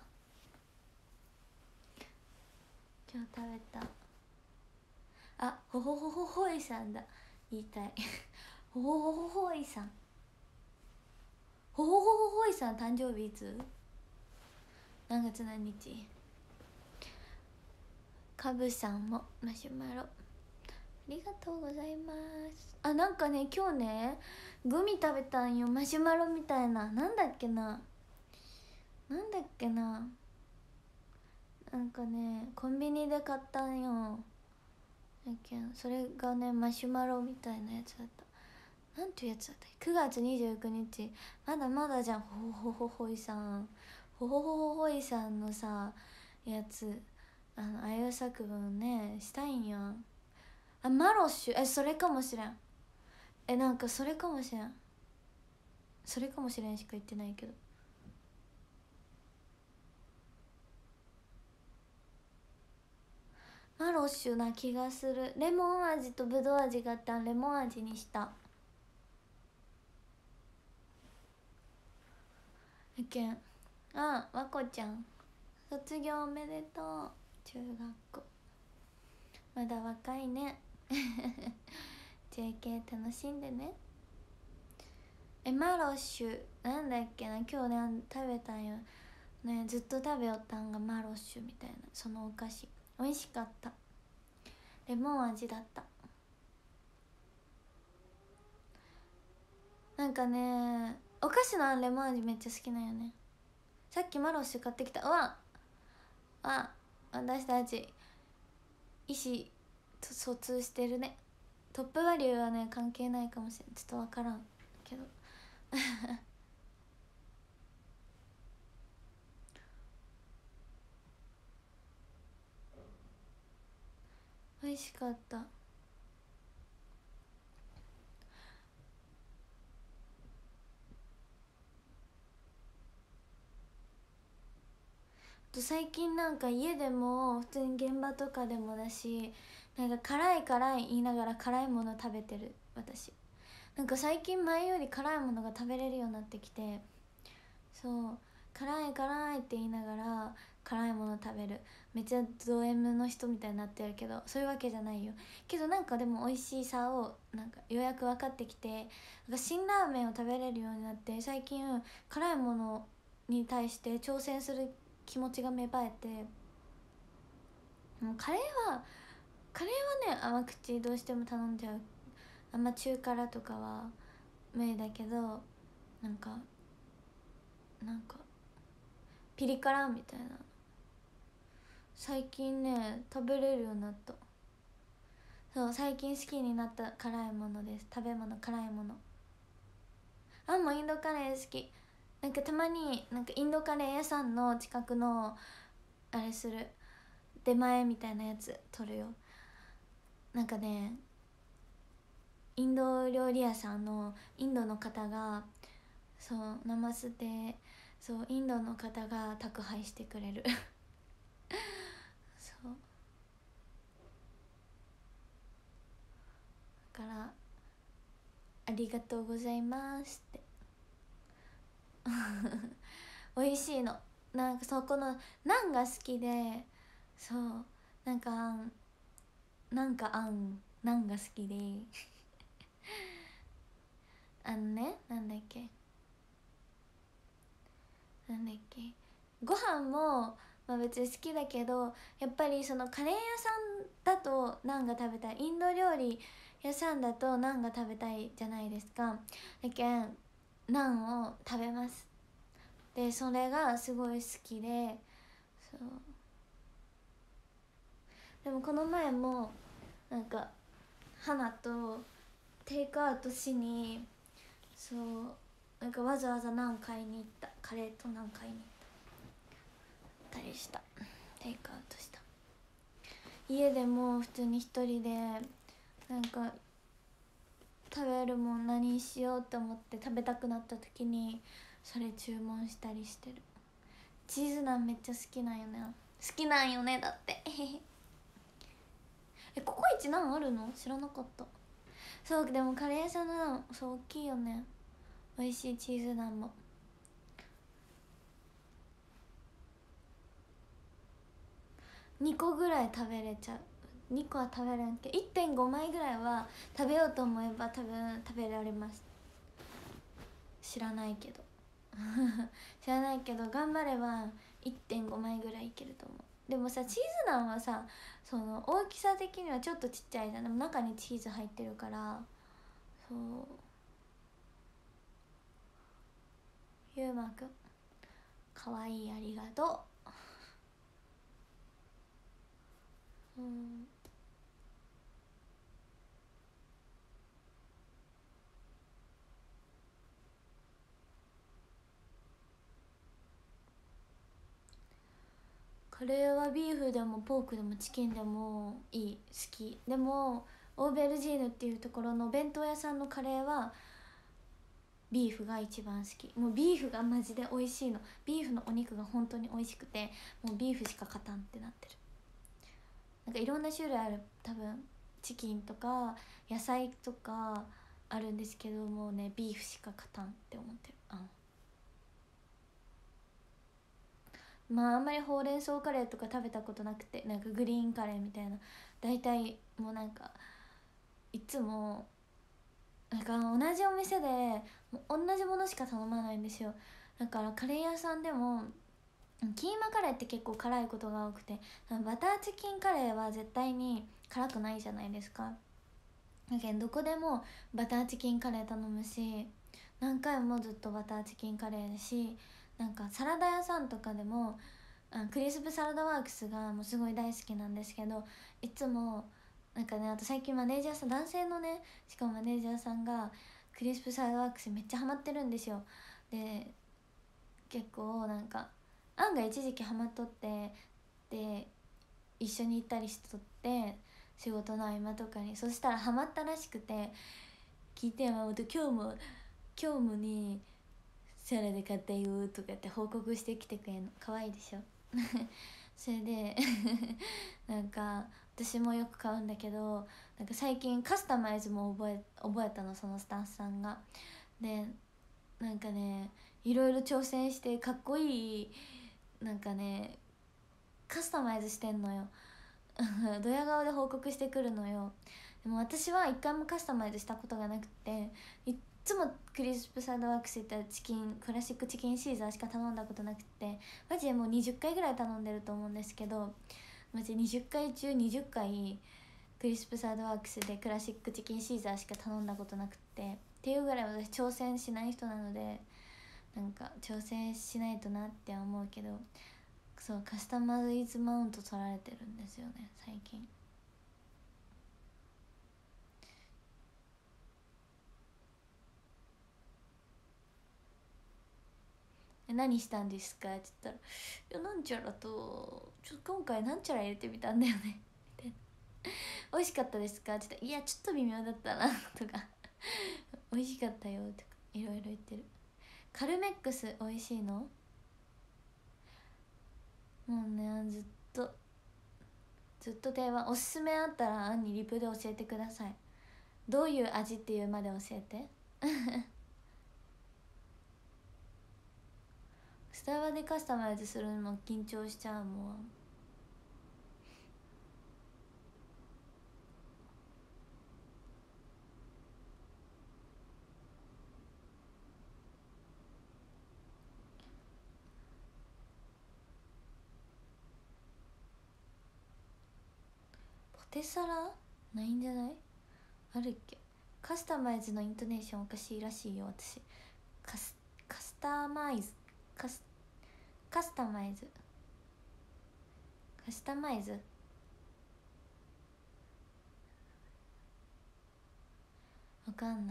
ほほほほほいさんだ、言いたいほほほほほいさん、ほほほほほいさん誕生日いつ、何月何日。かぶさんもマシュマロありがとうございます。あ、なんかね今日ねグミ食べたんよ。マシュマロみたいな。なんだっけな、なんだっけな、なんかねコンビニで買ったんよ。だけんそれがねマシュマロみたいなやつだった。なんていうやつだった。9月29日、まだまだじゃん。ほほほほいさん、ほほほほほいさんのさやつ、あいう作文ねしたいんや。あ、マロッシュ、それかもしれん。なんかそれかもしれん、それかもしれんしか言ってないけど。マロッシュな気がする。レモン味とブドウ味があったん、レモン味にした。やけん、あ、わこちゃん卒業おめでとう。中学校まだ若いね。JK 楽しんでね。マロッシュなんだっけな、今日ね食べたんよね、ずっと食べよったんがマロッシュみたいな、そのお菓子美味しかった。レモン味だった。なんかねお菓子のレモン味めっちゃ好きなんよね。さっきマロッシュ買ってきた。うわあ、私たち意思疎通してるね。トップバリューはね関係ないかもしれん、ちょっと分からんけど。美味しかった。最近なんか家でも普通に現場とかでもだし、なんか辛い辛い言いながら辛いもの食べてる私。なんか最近前より辛いものが食べれるようになってきて、そう辛い辛いって言いながら辛いもの食べる。めっちゃド M の人みたいになってるけど、そういうわけじゃないよ。けどなんかでも美味しさをなんかようやく分かってきて、なんか辛ラーメンを食べれるようになって、最近辛いものに対して挑戦する気持ちが芽生えて、もうカレーはね甘口どうしても頼んじゃう。あんま中辛とかは無理だけど、なんかピリ辛みたいな最近ね食べれるようになった。そう最近好きになった辛いものです。食べ物、辛いもの。もうインドカレー好き。なんかたまになんかインドカレー屋さんの近くのあれする出前みたいなやつ取るよ。なんかねインド料理屋さんのインドの方が、そうナマステ、そうインドの方が宅配してくれる。そうだからありがとうございますって。美味しいの。なんかそこのナンが好きで、そうなんかナンが好きで、なんだっけご飯も、まあ、別に好きだけど、やっぱりそのカレー屋さんだとナンが食べたい、インド料理屋さんだとナンが食べたいじゃないですか。だけんナンを食べます。でそれがすごい好きで、そうでもこの前もなんか花とテイクアウトしに、そうなんかわざわざナン買いに行った。カレーとナン買いに行ったりした。テイクアウトした。家でも普通に一人でなんか食べるもん何しようって思って食べたくなった時にそれ注文したりしてる。チーズナンめっちゃ好きなんよね。好きなんよねだって。ココイチナンあるの知らなかった。そうでもカレー屋さんのナンそう大きいよね。美味しいチーズナンも。2個ぐらい食べれちゃう。2個は食べれんけど 1.5 枚ぐらいは食べようと思えば多分食べられます。知らないけど知らないけど頑張れば 1.5 枚ぐらいいけると思う。 でもさチーズナンはさその大きさ的にはちょっとちっちゃいじゃん。でも中にチーズ入ってるからそうゆうまくんかわいいありがとう。カレーはビーフでもポークでもチキンでもいい好き。でもオーベルジーヌっていうところの弁当屋さんのカレーはビーフが一番好き。もうビーフがマジで美味しいの。ビーフのお肉が本当に美味しくてもうビーフしか勝たんってなってる。なんかいろんな種類ある多分チキンとか野菜とかあるんですけどもうねビーフしか勝たんって思ってる。まああんまりほうれん草カレーとか食べたことなくてなんかグリーンカレーみたいな大体もうなんかいつもなんか同じお店でもう同じものしか頼まないんですよ。だからカレー屋さんでもキーマカレーって結構辛いことが多くてバターチキンカレーは絶対に辛くないじゃないですか。だけどどこでもバターチキンカレー頼むし何回もずっとバターチキンカレーだしなんかサラダ屋さんとかでもクリスプサラダワークスがもうすごい大好きなんですけどいつもなんかねあと最近マネージャーさん男性のねしかもマネージャーさんがクリスプサラダワークスめっちゃハマってるんですよ。で結構なんか案が一時期ハマっとってで一緒に行ったりしとって仕事の合間とかにそしたらハマったらしくて聞いてよ今日もねサラダ買ったよとかって報告してきてくれんの可愛いでしょそれでなんか私もよく買うんだけどなんか最近カスタマイズも覚えたのそのスタッフさんが。でなんかねいろいろ挑戦してかっこいいなんかねカスタマイズしてんのよドヤ顔で報告してくるのよ。でも私は一回もカスタマイズしたことがなくていっつもクリスプサラダワークスいったチキンクラシックチキンシーザーしか頼んだことなくてマジでもう20回ぐらい頼んでると思うんですけどマジ20回中20回クリスプサラダワークスでクラシックチキンシーザーしか頼んだことなくてっていうぐらい私挑戦しない人なのでなんか挑戦しないとなって思うけどそうカスタマイズマウント取られてるんですよね最近。何したんですか?」って言ったら「いやなんちゃらと今回なんちゃら入れてみたんだよね」みたいな「美味しかったですか?」って言ったら「いやちょっと微妙だったな」とか「美味しかったよ」とかいろいろ言ってる。カルメックス美味しいの？もうねずっと定番。おすすめあったらアンにリプで教えてください。どういう味っていうまで教えてスタバでカスタマイズするのも緊張しちゃうもん。ポテサラないんじゃない？あるっけ？カスタマイズのイントネーションおかしいらしいよ私。カスカスタマイズカスカスタマイズカスタマイズわかんない。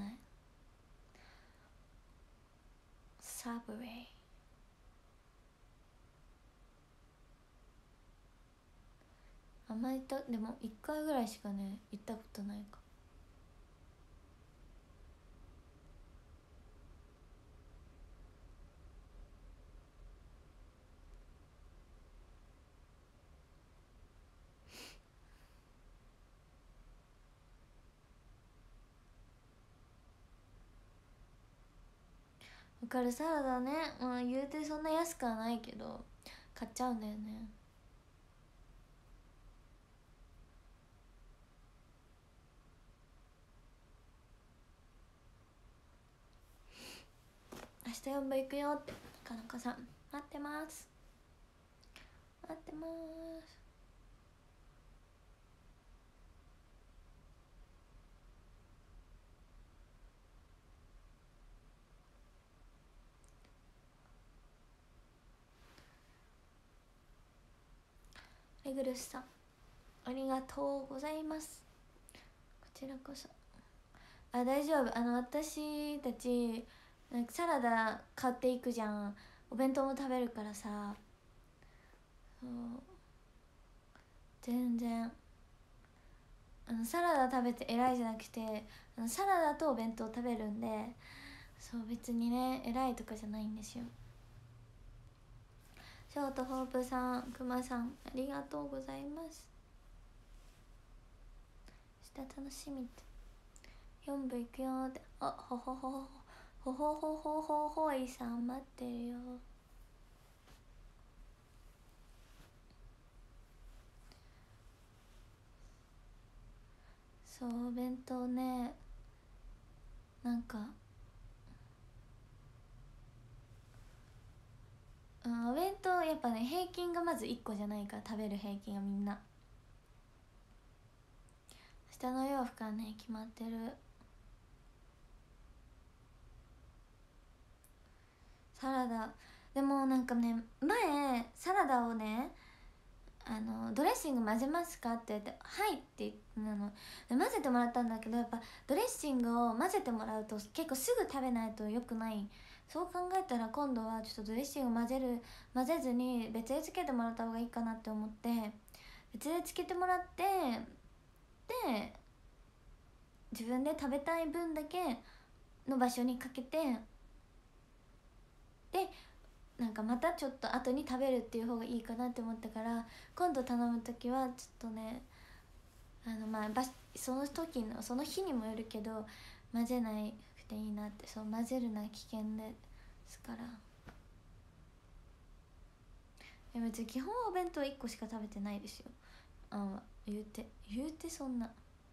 サブウェイあんまりでも1回ぐらいしかね行ったことないか。わかる。サラダね、まあ、言うてそんな安くはないけど買っちゃうんだよね。明日4部行くよってかなかさん待ってます。待ってます。 レグルスさんありがとうございます。こちらこそ。あ、大丈夫。私たちなんかサラダ買っていくじゃん。お弁当も食べるからさ、そう、全然サラダ食べて偉いじゃなくて、サラダとお弁当食べるんで、そう別にね偉いとかじゃないんですよ。ショートホープさん、くまさんありがとうございます。明日楽しみって4部行くよって。あ、ほほほほほほほほほほいさん待ってるよ。そう、お弁当ね、なんかお弁当やっぱね、平均がまず1個じゃないから、食べる平均がみんな。下の洋服はね決まってる。サラダでもなんかね、前サラダをねドレッシング混ぜますかって言って「はい」って混ぜてもらったんだけど、やっぱドレッシングを混ぜてもらうと結構すぐ食べないとよくない。そう考えたら今度はちょっとドレッシング混ぜずに別でつけてもらった方がいいかなって思って、別でつけてもらって、で自分で食べたい分だけの場所にかけて、でなんかまたちょっと後に食べるっていう方がいいかなって思ったから、今度頼む時はちょっとねまあその時のその日にもよるけど混ぜなくていいなって。そう、混ぜるのは危険ですから。別に基本はお弁当1個しか食べてないですよ。言うてそんな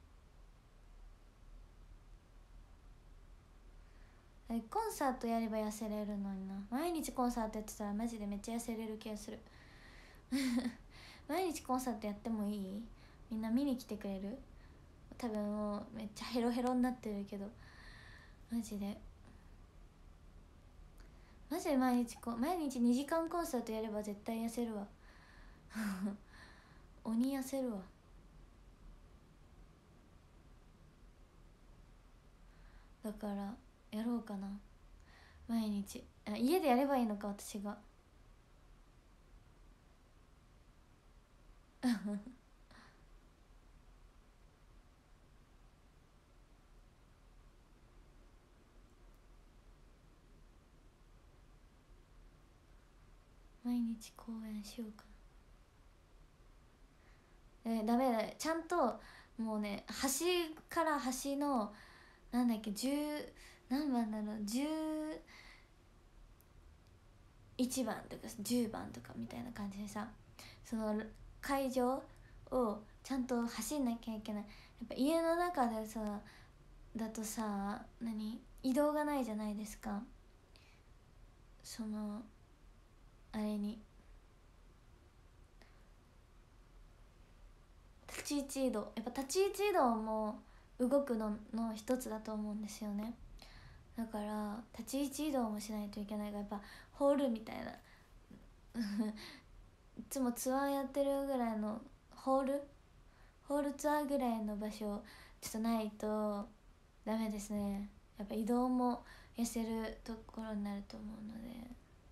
コンサートやれば痩せれるのにな。毎日コンサートやってたらマジでめっちゃ痩せれる気がする。毎日コンサートやってもいい？みんな見に来てくれる？多分もうめっちゃヘロヘロになってるけど、マジで毎日2時間コンサートやれば絶対痩せるわ。鬼痩せるわ。だからやろうかな、毎日。家でやればいいのか、私が。毎日公演しようかな。ダメだ、ちゃんともうね、端から端のなんだっけ、10何番だろう、11番とか10番とかみたいな感じでさ、その会場をちゃんと走んなきゃいけない。やっぱ家の中でさだとさ、移動がないじゃないですか。そのあれに立ち位置移動、やっぱ立ち位置移動も動くの一つだと思うんですよね。だから立ち位置移動もしないといけないから、やっぱホールみたいな、いつもツアーやってるぐらいのホールツアーぐらいの場所ちょっとないとダメですね。やっぱ移動も痩せるところになると思うので、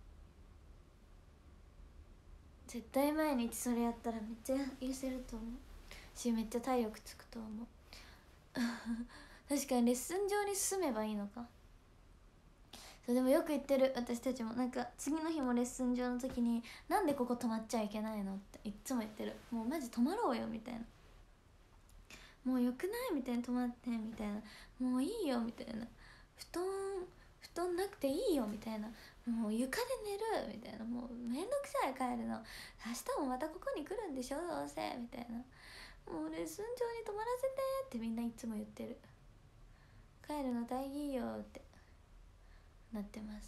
絶対毎日それやったらめっちゃ痩せると思うし、めっちゃ体力つくと思う。確かにレッスン場に住めばいいのか。そう、でもよく言ってる、私たちも。なんか次の日もレッスン場の時に「なんでここ泊まっちゃいけないの?」っていっつも言ってる。もうマジ泊まろうよみたいな、もうよくないみたいな、泊まってみたいな、もういいよみたいな、布団なくていいよみたいな、もう床で寝るみたいな、もうめんどくさい帰るの、明日もまたここに来るんでしょどうせみたいな、もうレッスン場に泊まらせてってみんないつも言ってる。帰るの大いいよってなってます。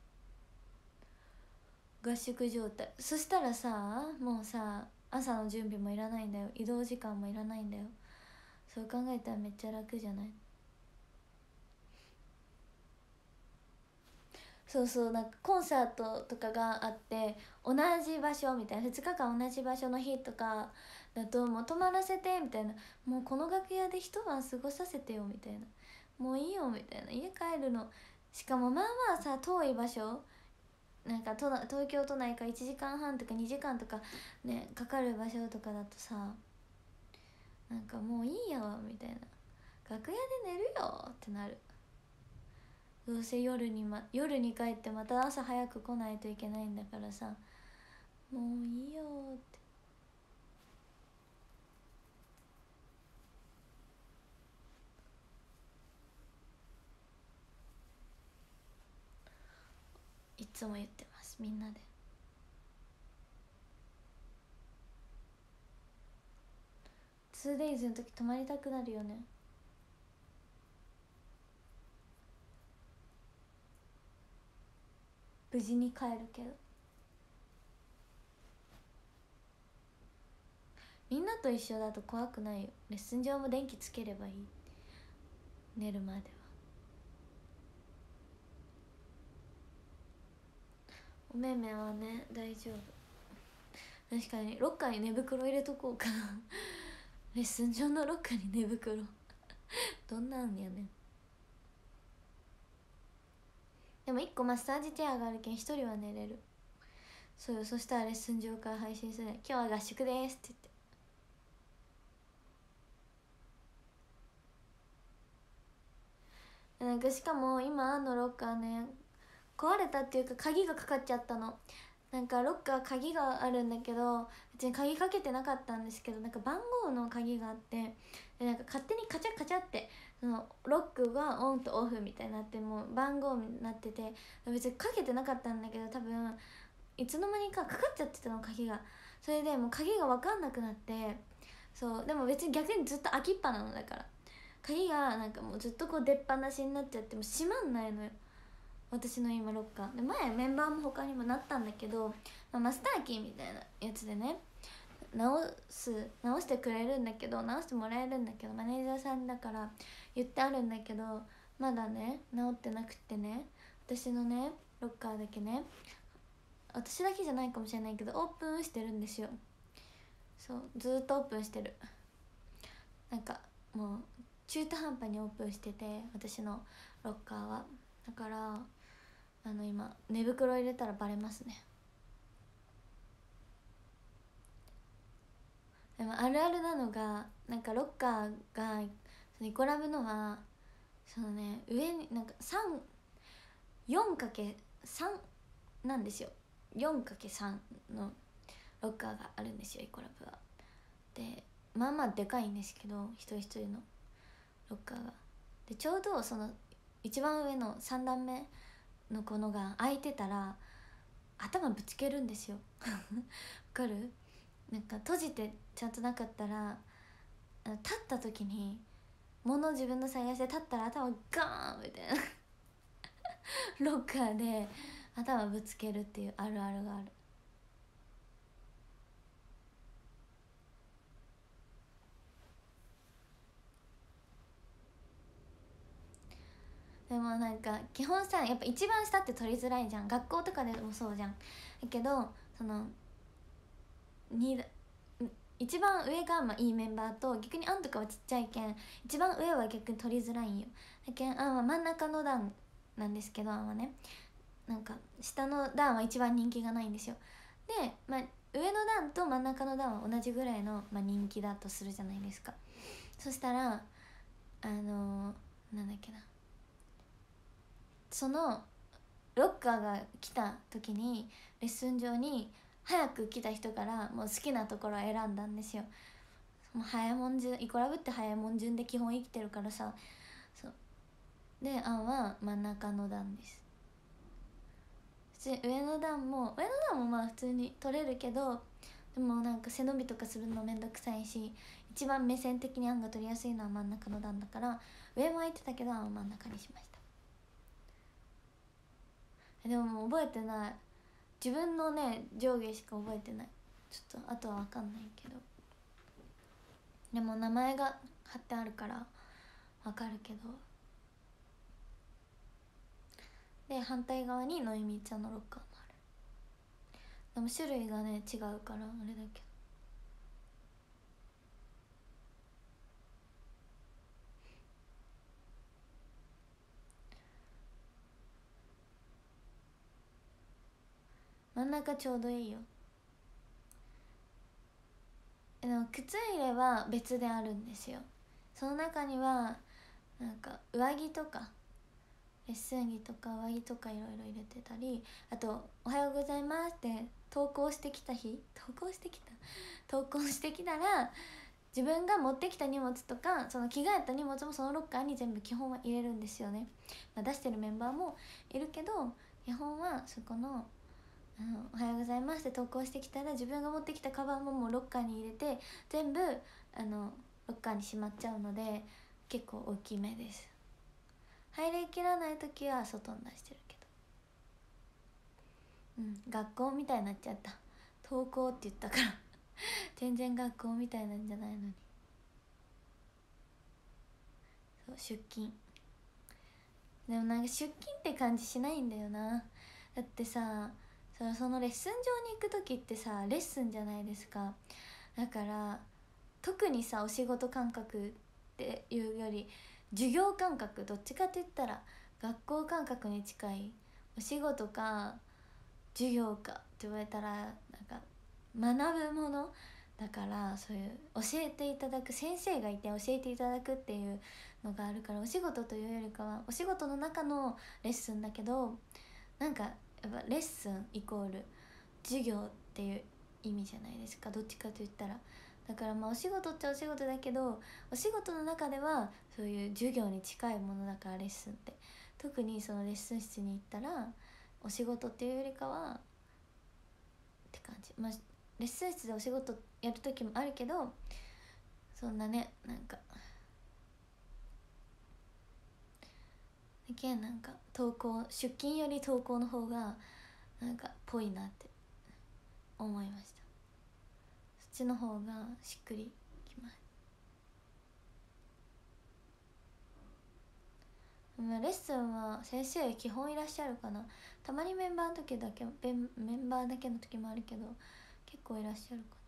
合宿状態。そしたらさ、もうさ朝の準備もいらないんだよ、移動時間もいらないんだよ。そう考えたらめっちゃ楽じゃない？ そうそう、なんかコンサートとかがあって同じ場所みたいな、2日間同じ場所の日とかだともう泊まらせてみたいな、もうこの楽屋で一晩過ごさせてよみたいな、もういいよみたいな、家帰るのしかもまあまあさ遠い場所、なんか東京都内から1時間半とか2時間とかねかかる場所とかだとさ、なんかもういいよみたいな、楽屋で寝るよってなる。どうせ夜に帰ってまた朝早く来ないといけないんだからさ、もういいよって。いつも言ってます、みんなで。2days の時泊まりたくなるよね。無事に帰るけど、みんなと一緒だと怖くないよ。レッスン上も電気つければいい、寝るまでは。おめめはね大丈夫。確かにロッカーに寝袋入れとこうかなレッスン上のロッカーに寝袋どんなんやねん。でも1個マッサージチェアがあるけん1人は寝れる。そうよ、そしたらレッスン上から配信する。今日は合宿ですって言って、なんかしかも今のロッカーね壊れたっていうか鍵がかかっちゃったの。なんかロッカー鍵があるんだけど別に鍵かけてなかったんですけど、なんか番号の鍵があって、でなんか勝手にカチャカチャってそのロックがオンとオフみたいになって、もう番号になってて、別にかけてなかったんだけど多分いつの間にかかかっちゃってたの鍵が。それでもう鍵が分かんなくなって、そうでも別に逆にずっと開きっぱなのだから、鍵がなんかもうずっとこう出っ放しになっちゃっても閉まんないのよ、私の今ロッカーで。前メンバーも他にもなったんだけど、マスターキーみたいなやつでね直してくれるんだけど、直してもらえるんだけど、マネージャーさんだから言ってあるんだけど、まだね直ってなくってね、私のねロッカーだけね、私だけじゃないかもしれないけどオープンしてるんですよ。そうずっとオープンしてる。なんかもう中途半端にオープンしてて、私のロッカーは。だから今寝袋入れたらバレますね。でもあるあるなのが、なんかロッカーがそのイコラブのはそのね上になんか 4×3 なんですよ。 4×3 のロッカーがあるんですよイコラブは。でまあまあでかいんですけど、一人一人のロッカーが。でちょうどその一番上の3段目のこのが開いてたら頭ぶつけるんですよわかる？なんか閉じてちゃんとなかったら、立った時に物を自分の探して立ったら頭ガーンみたいなロッカーで頭ぶつけるっていうあるあるがある。でもなんか基本さやっぱ一番下って取りづらいじゃん、学校とかでもそうじゃん。だけどその一番上がまあいいメンバーと、逆にアンとかはちっちゃいけん一番上は逆に取りづらいんよ。だけんアンは真ん中の段なんですけど、アンはねなんか下の段は一番人気がないんですよ。で、まあ、上の段と真ん中の段は同じぐらいの、まあ、人気だとするじゃないですか。そしたらなんだっけな、そのロッカーが来た時にレッスン場に早く来た人からもう好きなところを選んだんですよ。もう早いもん順、イコラブって早いもん順で基本生きてるからさ。そうでアンは真ん中の段です。普通に上の段もまあ普通に取れるけど、でもなんか背伸びとかするのめんどくさいし、一番目線的にアンが取りやすいのは真ん中の段だから、上も空いてたけどアンは真ん中にしました。でももう覚えてない、自分のね上下しか覚えてない。ちょっとあとは分かんないけど、でも名前が貼ってあるから分かるけど、 で反対側にのいみちゃんのロッカーもある。でも種類がね違うからあれだけど、真ん中ちょうどいいよ。でも靴入れは別であるんですよ。その中にはなんか上着とかレッスン着とか上着とかいろいろ入れてたり、あと「おはようございます」って投稿してきたら自分が持ってきた荷物とかその着替えた荷物もそのロッカーに全部基本は入れるんですよね。まあ、出してるメンバーもいるけど基本はそこの「おはようございます」って投稿してきたら自分が持ってきたカバンももうロッカーに入れて全部ロッカーにしまっちゃうので結構大きめです。入りきらない時は外に出してるけど、学校みたいになっちゃった。登校って言ったから全然学校みたいなんじゃないのに。そう出勤でもなんか出勤って感じしないんだよな。だってさそのレッスン場に行く時ってさレッスンじゃないですか。だから特にさお仕事感覚っていうより授業感覚、どっちかって言ったら学校感覚に近い。お仕事か授業かって言われたらなんか学ぶものだから、そういう教えていただく先生がいて教えていただくっていうのがあるから、お仕事というよりかはお仕事の中のレッスンだけど、なんかやっぱレッスンイコール授業っていう意味じゃないですか、どっちかと言ったら。だからまあお仕事っちゃお仕事だけど、お仕事の中ではそういう授業に近いものだから、レッスンって特にそのレッスン室に行ったらお仕事っていうよりかはって感じ。まあレッスン室でお仕事やる時もあるけど、そんなね、なんかなんか登校出勤より登校の方がなんかぽいなって思いました。そっちの方がしっくりきます。レッスンは先生基本いらっしゃるかな。たまにメンバーの時だけメンバーだけの時もあるけど結構いらっしゃるか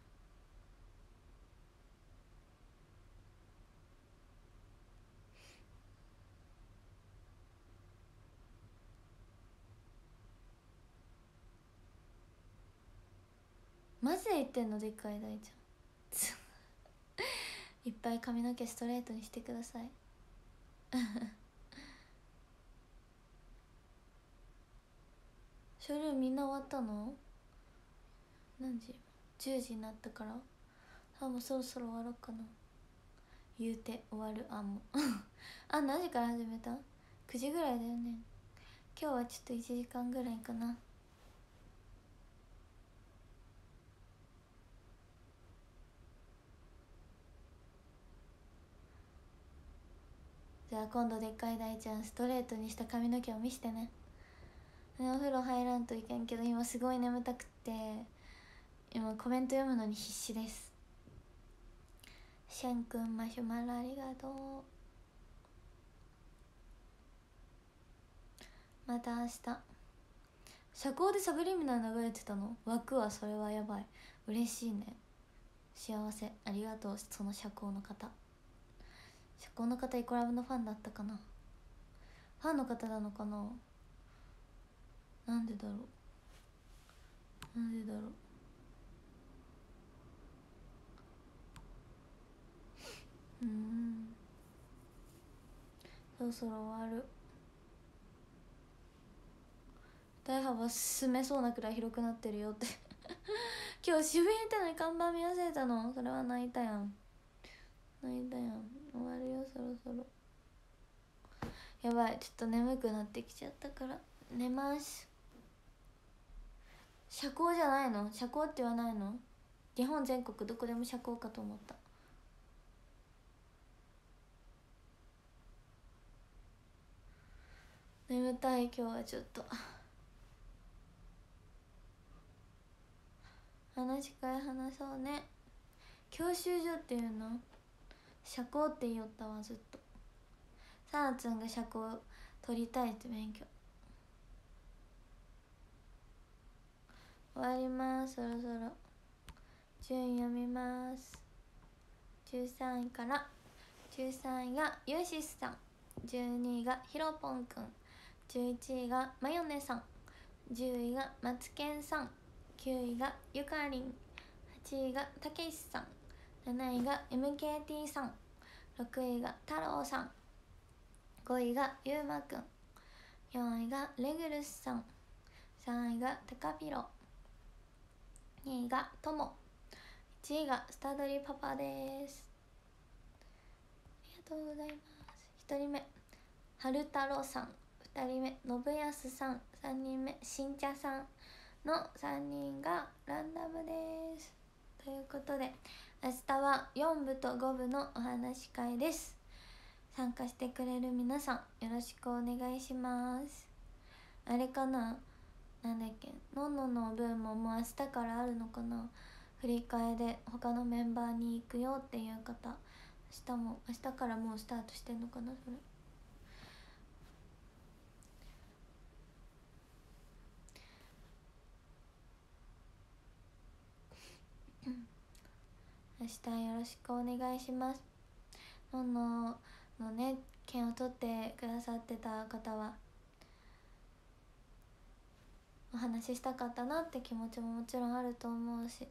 な。マジで言ってんの、でっかい大ちゃんいっぱい髪の毛ストレートにしてくださいショールームみんな終わったの？何時？10時になったからもうそろそろ終わろうかな。言うて終わるあんもあ、何時から始めた？ 9 時ぐらいだよね。今日はちょっと1時間ぐらいかな。じゃあ今度でっかい大ちゃんストレートにした髪の毛を見してね。お風呂入らんといけんけど今すごい眠たくって今コメント読むのに必死です。シェンくんマシュマロありがとう。また明日。社交でサブリミナル流れてたの？枠はそれはやばい。嬉しいね。幸せ。ありがとう。その社交の方、社交の方イコラブのファンだったかな。ファンの方なのかな。なんでだろう、なんでだろう。そろそろ終わる。大幅進めそうなくらい広くなってるよって今日渋谷行ったのに看板見忘れたの。それは泣いたやん、泣いたやん。終わるよそろそろ。やばい、ちょっと眠くなってきちゃったから寝ます。社交じゃないの？社交って言わないの？日本全国どこでも社交かと思った。眠たい今日はちょっと。話し会話そうね。教習所っていうの？社交って言おったわずっと。さなつんが社交取りたいって勉強。 終わります。そろそろ順位読みます。13位から。13位がユーシスさん、12位がひろぽんくん、11位がマヨネさん、10位がマツケンさん、9位がゆかりん、8位がたけしさん、7位が MKT さん、6位が太郎さん、5位がゆうまくん、4位がレグルスさん、3位がたかぴろ、2位がとも、1位がスタドリパパです。ありがとうございます。1人目はるたろうさん、2人目信康さん、3人目しんちゃさんの3人がランダムです。ということで明日は4部と5部のお話し会です。参加してくれる皆さんよろしくお願いします。あれかな、なんだっけ、のんのの分ももう明日からあるのかな。振り替えで他のメンバーに行くよっていう方、明日からもうスタートしてんのかな。それ明日よろしくお願いします。のんののね、券を取ってくださってた方はお話ししたかったなって気持ちももちろんあると思うし、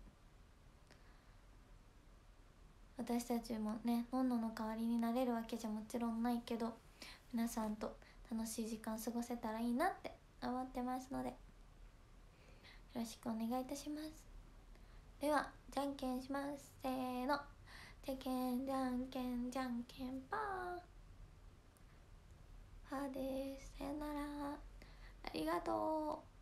私たちもねのんのの代わりになれるわけじゃもちろんないけど、皆さんと楽しい時間過ごせたらいいなって思ってますのでよろしくお願いいたします。ではじゃんけんします。せーの、じゃんけんじゃんけんじゃんけんパー。パーです。さよなら、ありがとう。